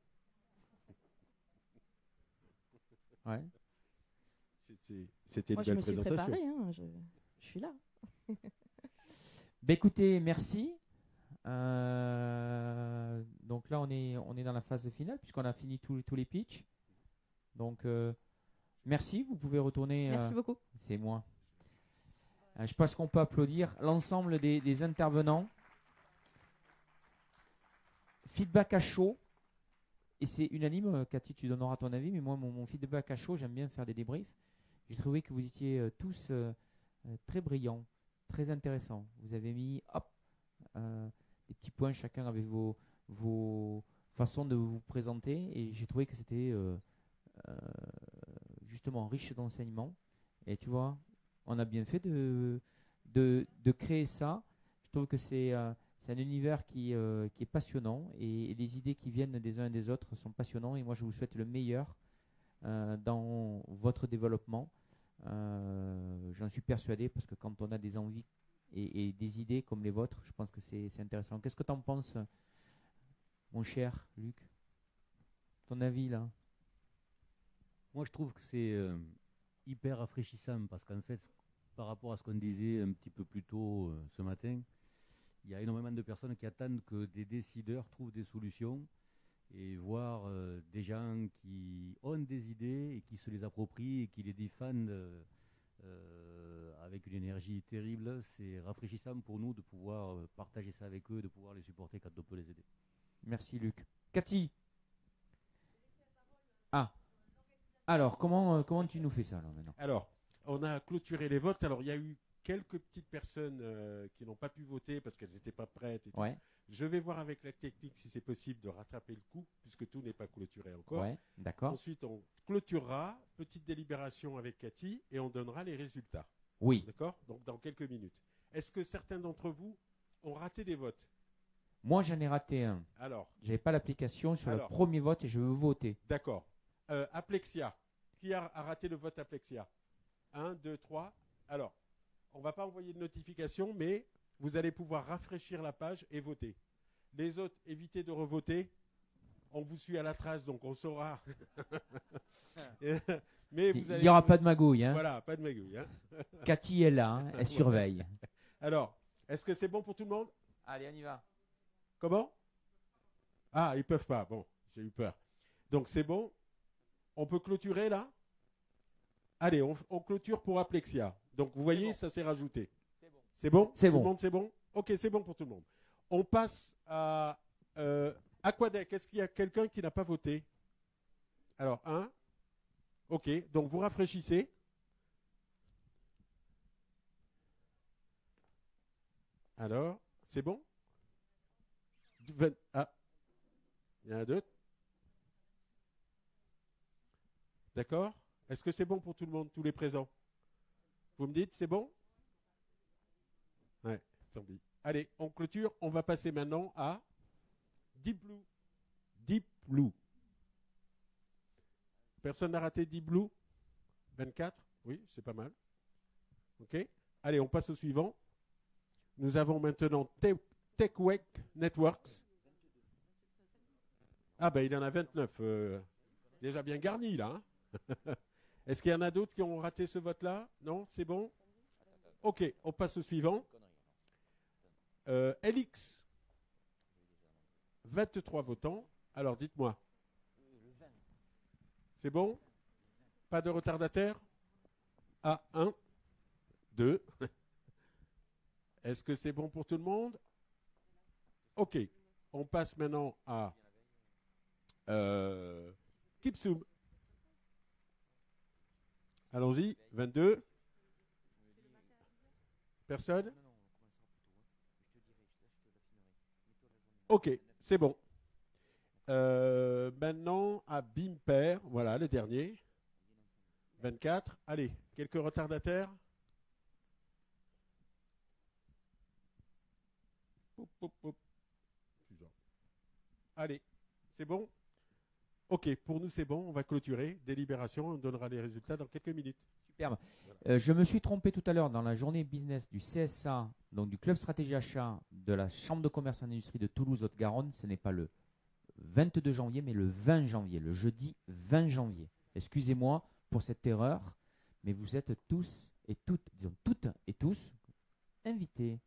Ouais. C'était une Moi, je belle me suis présentation. préparée, hein, je suis là. Ben écoutez, merci. Donc là, on est dans la phase finale puisqu'on a fini tous les pitchs. Donc, merci. Vous pouvez retourner. Merci beaucoup. C'est moi. Je pense qu'on peut applaudir l'ensemble des intervenants. Feedback à chaud. Et c'est unanime. Cathy, tu donneras ton avis. Mais moi, mon feedback à chaud, j'aime bien faire des débriefs. J'ai trouvé que vous étiez tous très brillants, très intéressants. Vous avez mis des petits points chacun avec vos façons de vous présenter. Et j'ai trouvé que c'était justement riche d'enseignements. Et tu vois, on a bien fait de créer ça. Je trouve que c'est un univers qui est passionnant et les idées qui viennent des uns et des autres sont passionnants. Et moi, je vous souhaite le meilleur dans votre développement. J'en suis persuadé parce que quand on a des envies et des idées comme les vôtres, je pense que c'est intéressant. Qu'est-ce que tu en penses, mon cher Luc? Ton avis là? Moi, je trouve que c'est hyper rafraîchissant parce qu'en fait, par rapport à ce qu'on disait un petit peu plus tôt ce matin, il y a énormément de personnes qui attendent que des décideurs trouvent des solutions et voir des gens qui ont des idées et qui se les approprient et qui les défendent avec une énergie terrible. C'est rafraîchissant pour nous de pouvoir partager ça avec eux, de pouvoir les supporter quand on peut les aider. Merci Luc. Cathy? Ah. Alors, comment tu nous fais ça là, maintenant? Alors, on a clôturé les votes. Alors, il y a eu quelques petites personnes qui n'ont pas pu voter parce qu'elles n'étaient pas prêtes. Et tout. Ouais. Je vais voir avec la technique si c'est possible de rattraper le coup, puisque tout n'est pas clôturé encore. Ouais, d'accord. Ensuite, on clôturera, petite délibération avec Cathy, et on donnera les résultats. Oui. D'accord? Donc, dans quelques minutes. Est-ce que certains d'entre vous ont raté des votes? Moi, j'en ai raté un. Alors. J'avais pas l'application sur le premier vote et je veux voter. D'accord. Aplexia. Qui a raté le vote Aplexia? 1, 2, 3. Alors, on ne va pas envoyer de notification, mais vous allez pouvoir rafraîchir la page et voter. Les autres, évitez de revoter. On vous suit à la trace, donc on saura. Mais vous Il n'y aura pas de magouille. Hein. Voilà, pas de magouille. Hein. Cathy est là, hein, elle surveille. Alors, est-ce que c'est bon pour tout le monde? Allez, on y va. Comment? Ah, ils peuvent pas. Bon, j'ai eu peur. Donc c'est bon. On peut clôturer là? Allez, on clôture pour Aplexia. Donc vous voyez, ça s'est rajouté. C'est bon? C'est Tout bon. le monde, c'est bon? Ok, c'est bon pour tout le monde. On passe à Aquadec. Est-ce qu'il y a quelqu'un qui n'a pas voté? Alors, 1. Ok, donc vous rafraîchissez. Alors, c'est bon? Ah, il y en a d'autres? D'accord? Est-ce que c'est bon pour tout le monde, tous les présents? Vous me dites, c'est bon? Ouais, tant pis. Allez, on clôture. On va passer maintenant à Deep Blue. Deep Blue. Personne n'a raté Deep Blue? 24? Oui, c'est pas mal. Ok. Allez, on passe au suivant. Nous avons maintenant TechWake Networks. Ah ben, il y en a 29. Déjà bien garni, là. Hein. Est-ce qu'il y en a d'autres qui ont raté ce vote-là? Non? C'est bon? Ok, on passe au suivant. LX. 23 votants. Alors, dites-moi. C'est bon? Pas de retardataire? Ah, 1, 2, Est-ce que c'est bon pour tout le monde? Ok. On passe maintenant à Kipsum. Allons-y. 22. Personne? Ok, c'est bon. Maintenant à Bimper, voilà le dernier. 24. Allez, quelques retardataires. Poup, poup, poup. Allez, c'est bon? Ok, pour nous c'est bon, on va clôturer. Délibération, on donnera les résultats dans quelques minutes. Superbe. Je me suis trompé tout à l'heure dans la journée business du CSA, donc du Club Stratégie Achat de la Chambre de Commerce et d'Industrie de Toulouse-Haute-Garonne. Ce n'est pas le 22 janvier, mais le 20 janvier, le jeudi 20 janvier. Excusez-moi pour cette erreur, mais vous êtes tous et toutes, disons toutes et tous, invités.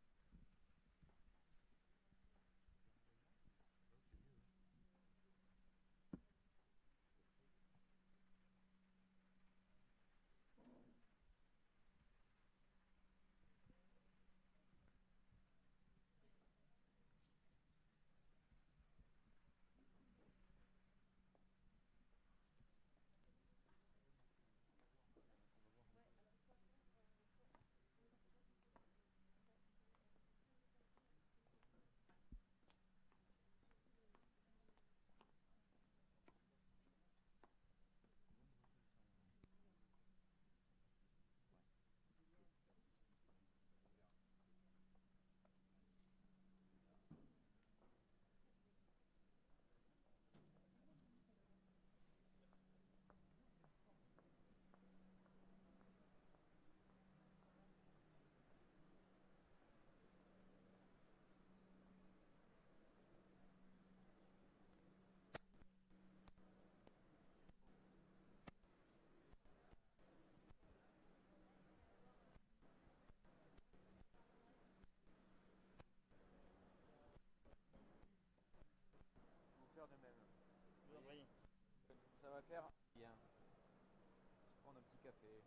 Ça va faire bien. Prendre un petit café.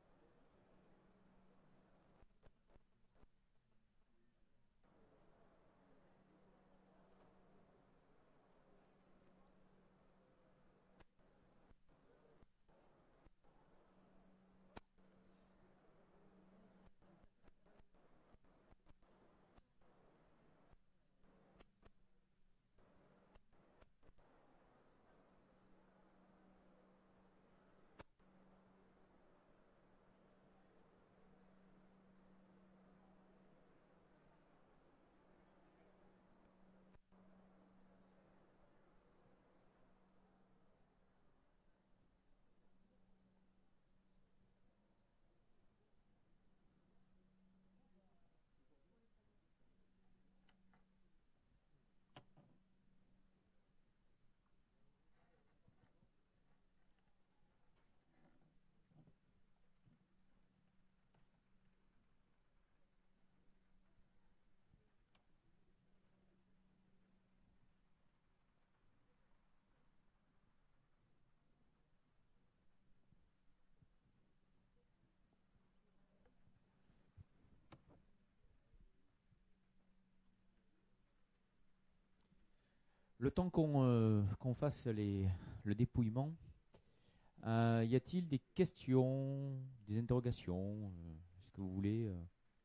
Le temps qu'on fasse le dépouillement, y a-t-il des questions, des interrogations? Est-ce que vous voulez Nous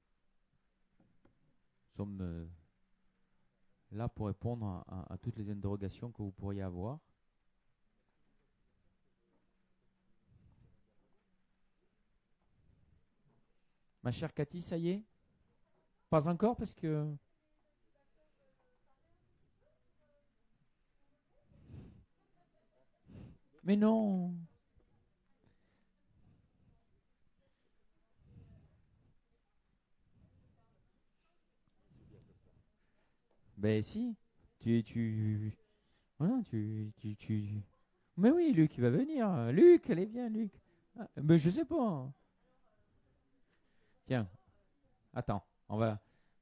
sommes là pour répondre à toutes les interrogations que vous pourriez avoir. Ma chère Cathy, ça y est? Pas encore parce que... Mais non. Ben si. Voilà, Mais oui, Luc, il va venir. Luc, allez bien, Luc. Ah, mais je sais pas. Tiens. Attends, on va...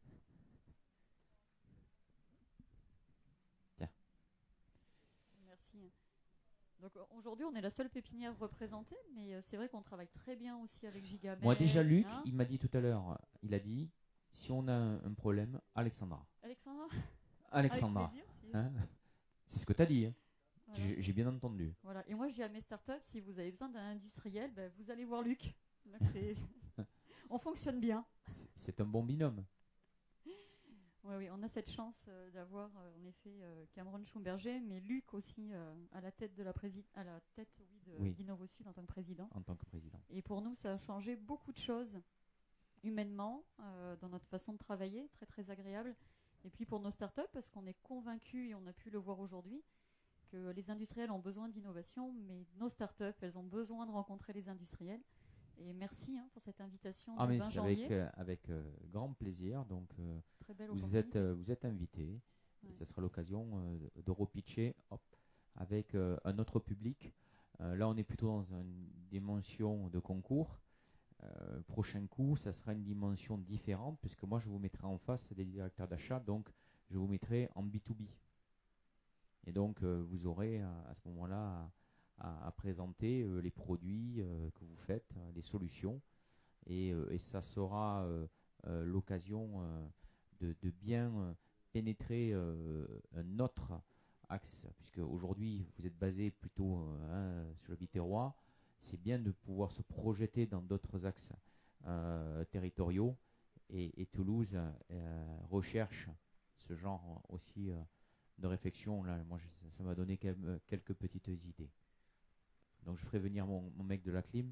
Merci. Donc aujourd'hui, on est la seule pépinière représentée, mais c'est vrai qu'on travaille très bien aussi avec Gigamed. Moi déjà, Luc, il m'a dit tout à l'heure, il a dit, Si on a un problème, Alexandra. Alexandra Alexandra. Avec plaisir, si- Hein, c'est ce que tu as dit. Hein. Voilà. J'ai bien entendu. Voilà. Et moi, je dis à mes startups, si vous avez besoin d'un industriel, ben, vous allez voir Luc. Donc, on fonctionne bien. C'est un bon binôme. Oui, oui, on a cette chance d'avoir en effet Cameron Schumberger, mais Luc aussi à la tête de Oui. d'InnovoSud en tant que président. En tant que président. Et pour nous, ça a changé beaucoup de choses humainement, dans notre façon de travailler, très très agréable. Et puis pour nos startups, parce qu'on est convaincus, et on a pu le voir aujourd'hui, que les industriels ont besoin d'innovation, mais nos startups, elles ont besoin de rencontrer les industriels. Et merci pour cette invitation Ah, le mais 20 c'est janvier. avec grand plaisir. Donc, Très belle vous êtes invités. Ouais. Et ça sera l'occasion de repitcher avec un autre public. Là, on est plutôt dans une dimension de concours. Prochain coup, ça sera une dimension différente, puisque moi, je vous mettrai en face des directeurs d'achat. Donc, je vous mettrai en B2B. Et donc, vous aurez à ce moment-là à présenter les produits que vous faites, les solutions. Et ça sera l'occasion de bien pénétrer un autre axe, puisque aujourd'hui, vous êtes basé plutôt sur le Biterrois. C'est bien de pouvoir se projeter dans d'autres axes territoriaux. Et Toulouse recherche ce genre aussi de réflexion. Là, moi, ça m'a donné quelques petites idées. Donc, je ferai venir mon mec de la clim.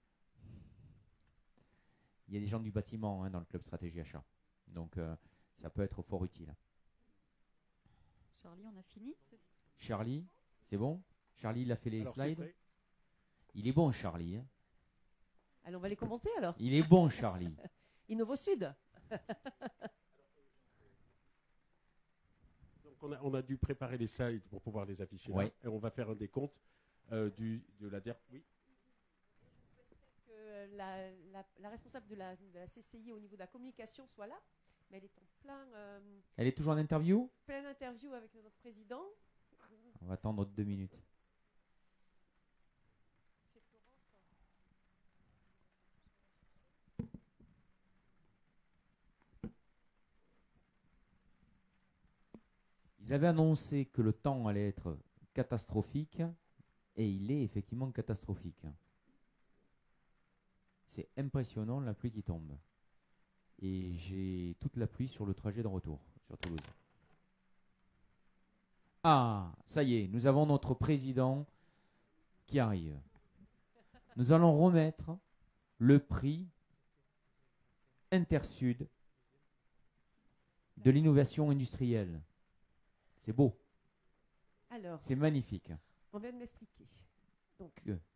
Il y a des gens du bâtiment dans le club stratégie achat. Donc, ça peut être fort utile. Charlie, on a fini. Charlie, c'est bon? Charlie, il a fait les Alors, c'est slides. prêt. Il est bon, Charlie. Hein. Allez, on va les commenter alors. Il est bon, Charlie. InnovoSud. Donc on a dû préparer les slides pour pouvoir les afficher là. Ouais. Et on va faire un décompte de la dernière. Oui. Que la responsable de la CCI au niveau de la communication soit là, mais elle est en Elle est toujours en interview? pleine interview avec notre président. On va attendre 2 minutes. Ils avaient annoncé que le temps allait être catastrophique, et il est effectivement catastrophique. C'est impressionnant la pluie qui tombe. Et j'ai toute la pluie sur le trajet de retour sur Toulouse. Ah, ça y est, nous avons notre président qui arrive. Nous allons remettre le prix Intersud de l'innovation industrielle. C'est beau. Alors, c'est magnifique. on vient de m'expliquer. Donc,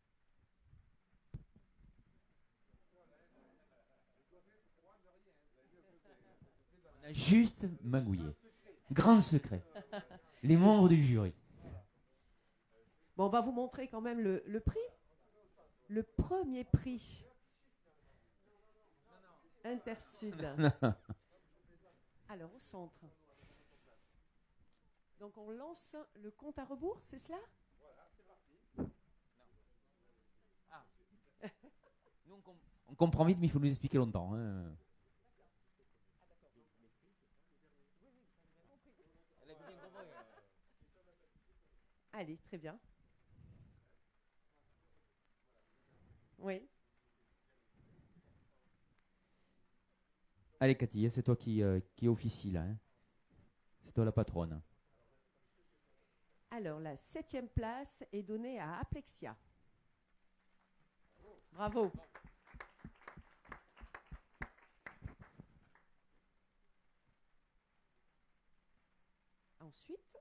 on a juste magouillé. Grand secret. Les membres du jury. bon, on va vous montrer quand même le prix. Le premier prix Intersud. Alors, au centre. Donc, on lance le compte à rebours, c'est cela? Voilà, c'est parti. Nous, on comprend vite, mais il faut nous expliquer longtemps. Hein. Allez, très bien. Oui. Allez, Cathy, c'est toi qui officie là. Hein. C'est toi la patronne. Alors, la 7e place est donnée à Aplexia. Bravo. Ensuite,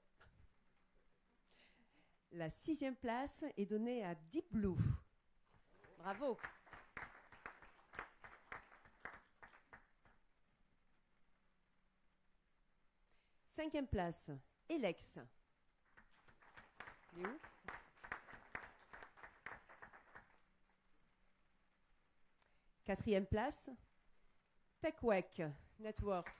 la 6e place est donnée à Deep Blue. Bravo. Cinquième place, Elex. Il est où? Quatrième place, Peckwek Networks.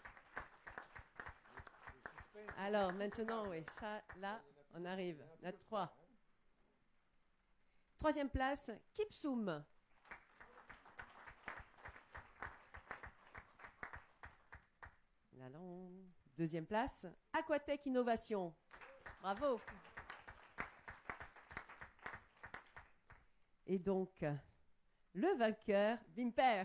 Alors maintenant, oui, ça, là, on arrive. Notre 3. Troisième place, Kipsum. Deuxième place, Aquatech Innovation. Bravo. Et donc, le vainqueur, Bimper.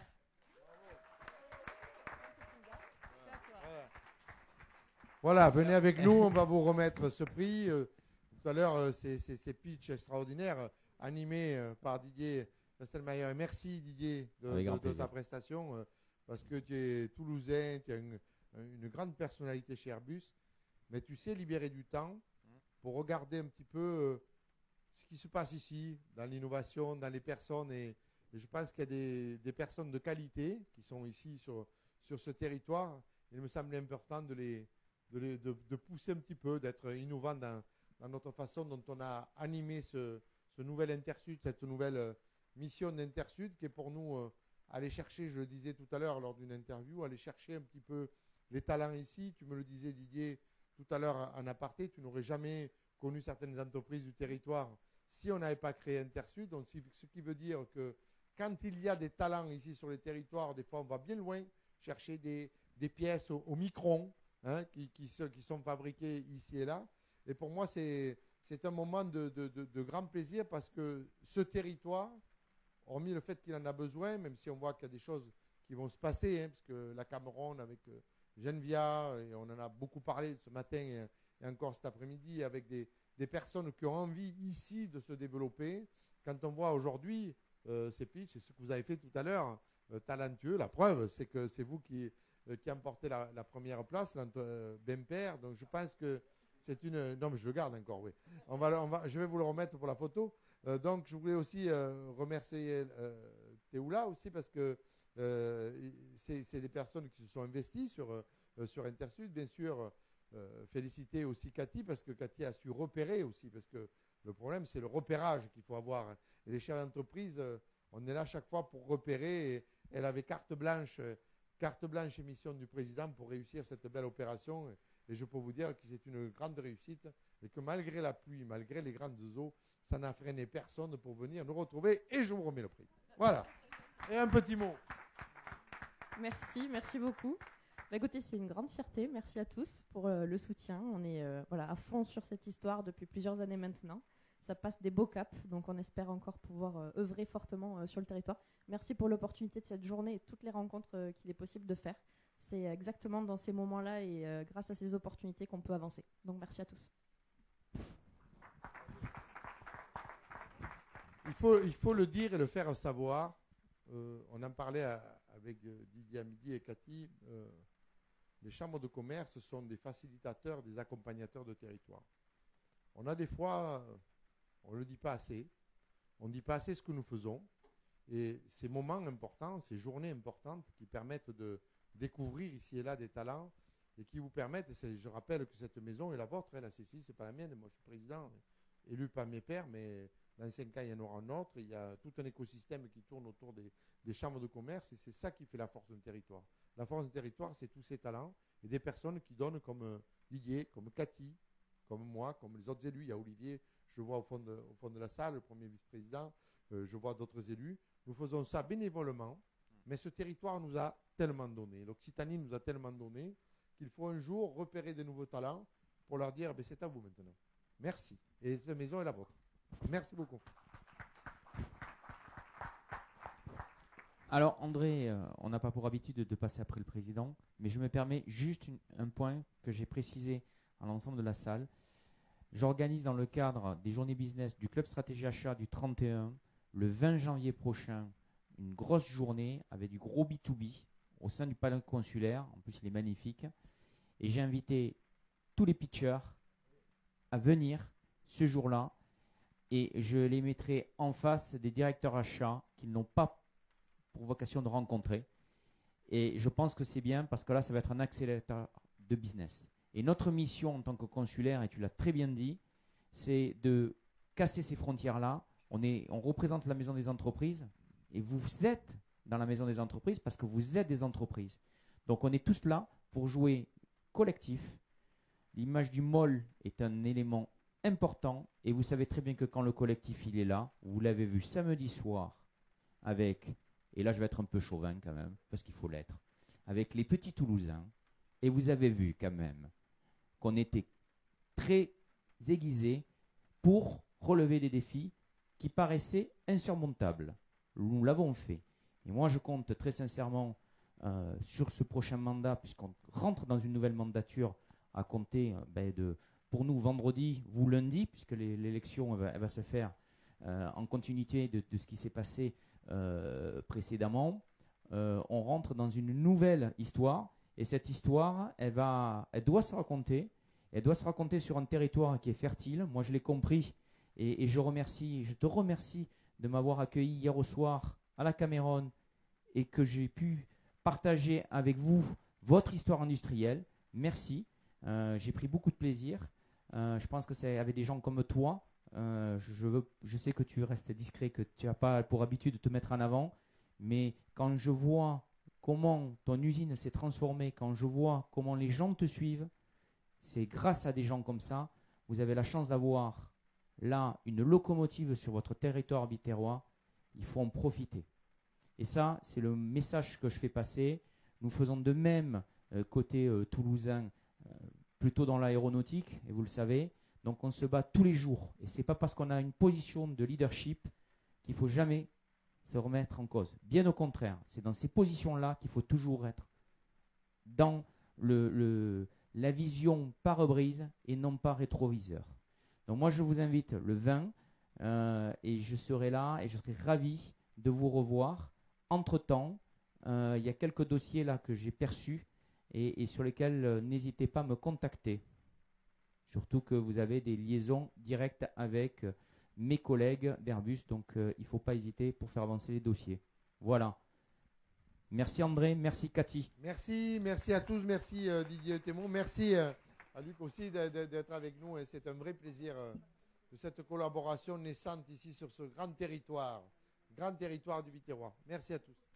Voilà, venez avec nous, on va vous remettre ce prix. Tout à l'heure, ces pitchs extraordinaires animés par Didier Castelmayer. Et merci Didier de ta prestation parce que tu es toulousain, tu as une grande personnalité chez Airbus, mais tu sais libérer du temps pour regarder un petit peu ce qui se passe ici, dans l'innovation, dans les personnes. Et je pense qu'il y a des personnes de qualité qui sont ici sur ce territoire. Il me semblait important de pousser un petit peu, d'être innovant dans notre façon dont on a animé ce nouvel Intersud, cette nouvelle mission d'Intersud qui est pour nous aller chercher, je le disais tout à l'heure lors d'une interview, aller chercher un petit peu les talents ici. Tu me le disais Didier tout à l'heure en aparté, tu n'aurais jamais connu certaines entreprises du territoire si on n'avait pas créé Intersud. Donc, ce qui veut dire que quand il y a des talents ici sur les territoires, des fois on va bien loin chercher des pièces au micron, hein, qui sont fabriquées ici et là. Et pour moi, c'est un moment de grand plaisir parce que ce territoire, hormis le fait qu'il en a besoin, même si on voit qu'il y a des choses qui vont se passer, hein, parce que la Cameroun avec Genvia, et on en a beaucoup parlé ce matin et encore cet après-midi, avec des personnes qui ont envie ici de se développer. Quand on voit aujourd'hui ces pitchs, et ce que vous avez fait tout à l'heure, talentueux, la preuve, c'est que c'est vous qui emportez la première place, Bimper. Donc je pense que c'est une... Non, mais je le garde encore, oui. Je vais vous le remettre pour la photo. Donc, je voulais aussi remercier Théoula aussi parce que c'est des personnes qui se sont investies sur Intersud. Bien sûr, féliciter aussi Cathy parce que Cathy a su repérer aussi parce que le problème, c'est le repérage qu'il faut avoir. Et les chefs d'entreprise, on est là chaque fois pour repérer. Et elle avait carte blanche et mission du président pour réussir cette belle opération. Et je peux vous dire que c'est une grande réussite et que malgré la pluie, malgré les grandes eaux, ça n'a freiné personne pour venir nous retrouver et je vous remets le prix. Voilà. Et un petit mot. Merci beaucoup. Bah, écoutez, c'est une grande fierté. Merci à tous pour le soutien. On est à fond sur cette histoire depuis plusieurs années maintenant. Ça passe des beaux caps, donc on espère encore pouvoir œuvrer fortement sur le territoire. Merci pour l'opportunité de cette journée et toutes les rencontres qu'il est possible de faire. C'est exactement dans ces moments-là et grâce à ces opportunités qu'on peut avancer. Donc merci à tous. Il faut le dire et le faire savoir. On en parlait avec Didier à midi et Cathy. Les chambres de commerce sont des facilitateurs, des accompagnateurs de territoire. On a des fois, on ne le dit pas assez, on ne dit pas assez ce que nous faisons. Et ces moments importants, ces journées importantes qui permettent de découvrir ici et là des talents et qui vous permettent, et je rappelle que cette maison est la vôtre, la CCI, ce n'est pas la mienne, moi je suis président, élu par mes pairs, mais dans 5 ans il y en aura un autre, il y a tout un écosystème qui tourne autour des chambres de commerce et c'est ça qui fait la force d'un territoire. La force d'un territoire, c'est tous ces talents et des personnes qui donnent comme Didier, comme Cathy, comme moi, comme les autres élus. Il y a Olivier, je le vois au fond de la salle, le premier vice-président, je vois d'autres élus. Nous faisons ça bénévolement, mais ce territoire nous a tellement donné, l'Occitanie nous a tellement donné qu'il faut un jour repérer de nouveaux talents pour leur dire c'est à vous maintenant. Merci. Et cette maison est la vôtre. Merci beaucoup. Alors André, on n'a pas pour habitude de passer après le président, mais je me permets juste un point que j'ai précisé à l'ensemble de la salle. J'organise dans le cadre des journées business du Club Stratégie Achat du 31, le 20 janvier prochain, une grosse journée avec du gros B2B au sein du palais consulaire. En plus, il est magnifique. Et j'ai invité tous les pitchers à venir ce jour-là. Et je les mettrai en face des directeurs achats qu'ils n'ont pas pour vocation de rencontrer. Et je pense que c'est bien parce que là, ça va être un accélérateur de business. Et notre mission en tant que consulaire, et tu l'as très bien dit, c'est de casser ces frontières-là. On représente la maison des entreprises et vous êtes dans la maison des entreprises parce que vous êtes des entreprises. Donc on est tous là pour jouer collectif. L'image du mall est un élément important et vous savez très bien que quand le collectif il est là, vous l'avez vu samedi soir avec, et là je vais être un peu chauvin quand même, parce qu'il faut l'être, avec les petits Toulousains Et vous avez vu quand même qu'on était très aiguisé pour relever des défis qui paraissaient insurmontables. Nous l'avons fait. Et moi, je compte très sincèrement sur ce prochain mandat, puisqu'on rentre dans une nouvelle mandature à compter pour nous vendredi, vous lundi, puisque l'élection elle va se faire en continuité de ce qui s'est passé précédemment. On rentre dans une nouvelle histoire, et cette histoire, elle doit se raconter. Elle doit se raconter sur un territoire qui est fertile. Moi, je l'ai compris, et je te remercie de m'avoir accueilli hier au soir à la Cameron et que j'ai pu partager avec vous votre histoire industrielle. Merci. J'ai pris beaucoup de plaisir. Je pense que c'est avec des gens comme toi. Je sais que tu restes discret, que tu n'as pas pour habitude de te mettre en avant. Mais quand je vois comment ton usine s'est transformée, quand je vois comment les gens te suivent, c'est grâce à des gens comme ça. Vous avez la chance d'avoir là une locomotive sur votre territoire biterrois. Il faut en profiter. Et ça, c'est le message que je fais passer. Nous faisons de même côté toulousain, plutôt dans l'aéronautique, et vous le savez. Donc on se bat tous les jours. Et ce n'est pas parce qu'on a une position de leadership qu'il ne faut jamais se remettre en cause. Bien au contraire, c'est dans ces positions-là qu'il faut toujours être dans la vision pare-brise et non pas rétroviseur. Donc moi, je vous invite le 20 et je serai là et je serai ravi de vous revoir. Entre-temps, il y a quelques dossiers là que j'ai perçus et sur lesquels n'hésitez pas à me contacter. Surtout que vous avez des liaisons directes avec mes collègues d'Airbus, donc il ne faut pas hésiter pour faire avancer les dossiers. Voilà. Merci André, merci Cathy. Merci à tous, merci Didier Thémon, merci à Luc aussi d'être avec nous et c'est un vrai plaisir de cette collaboration naissante ici sur ce grand territoire du Biterrois. Merci à tous.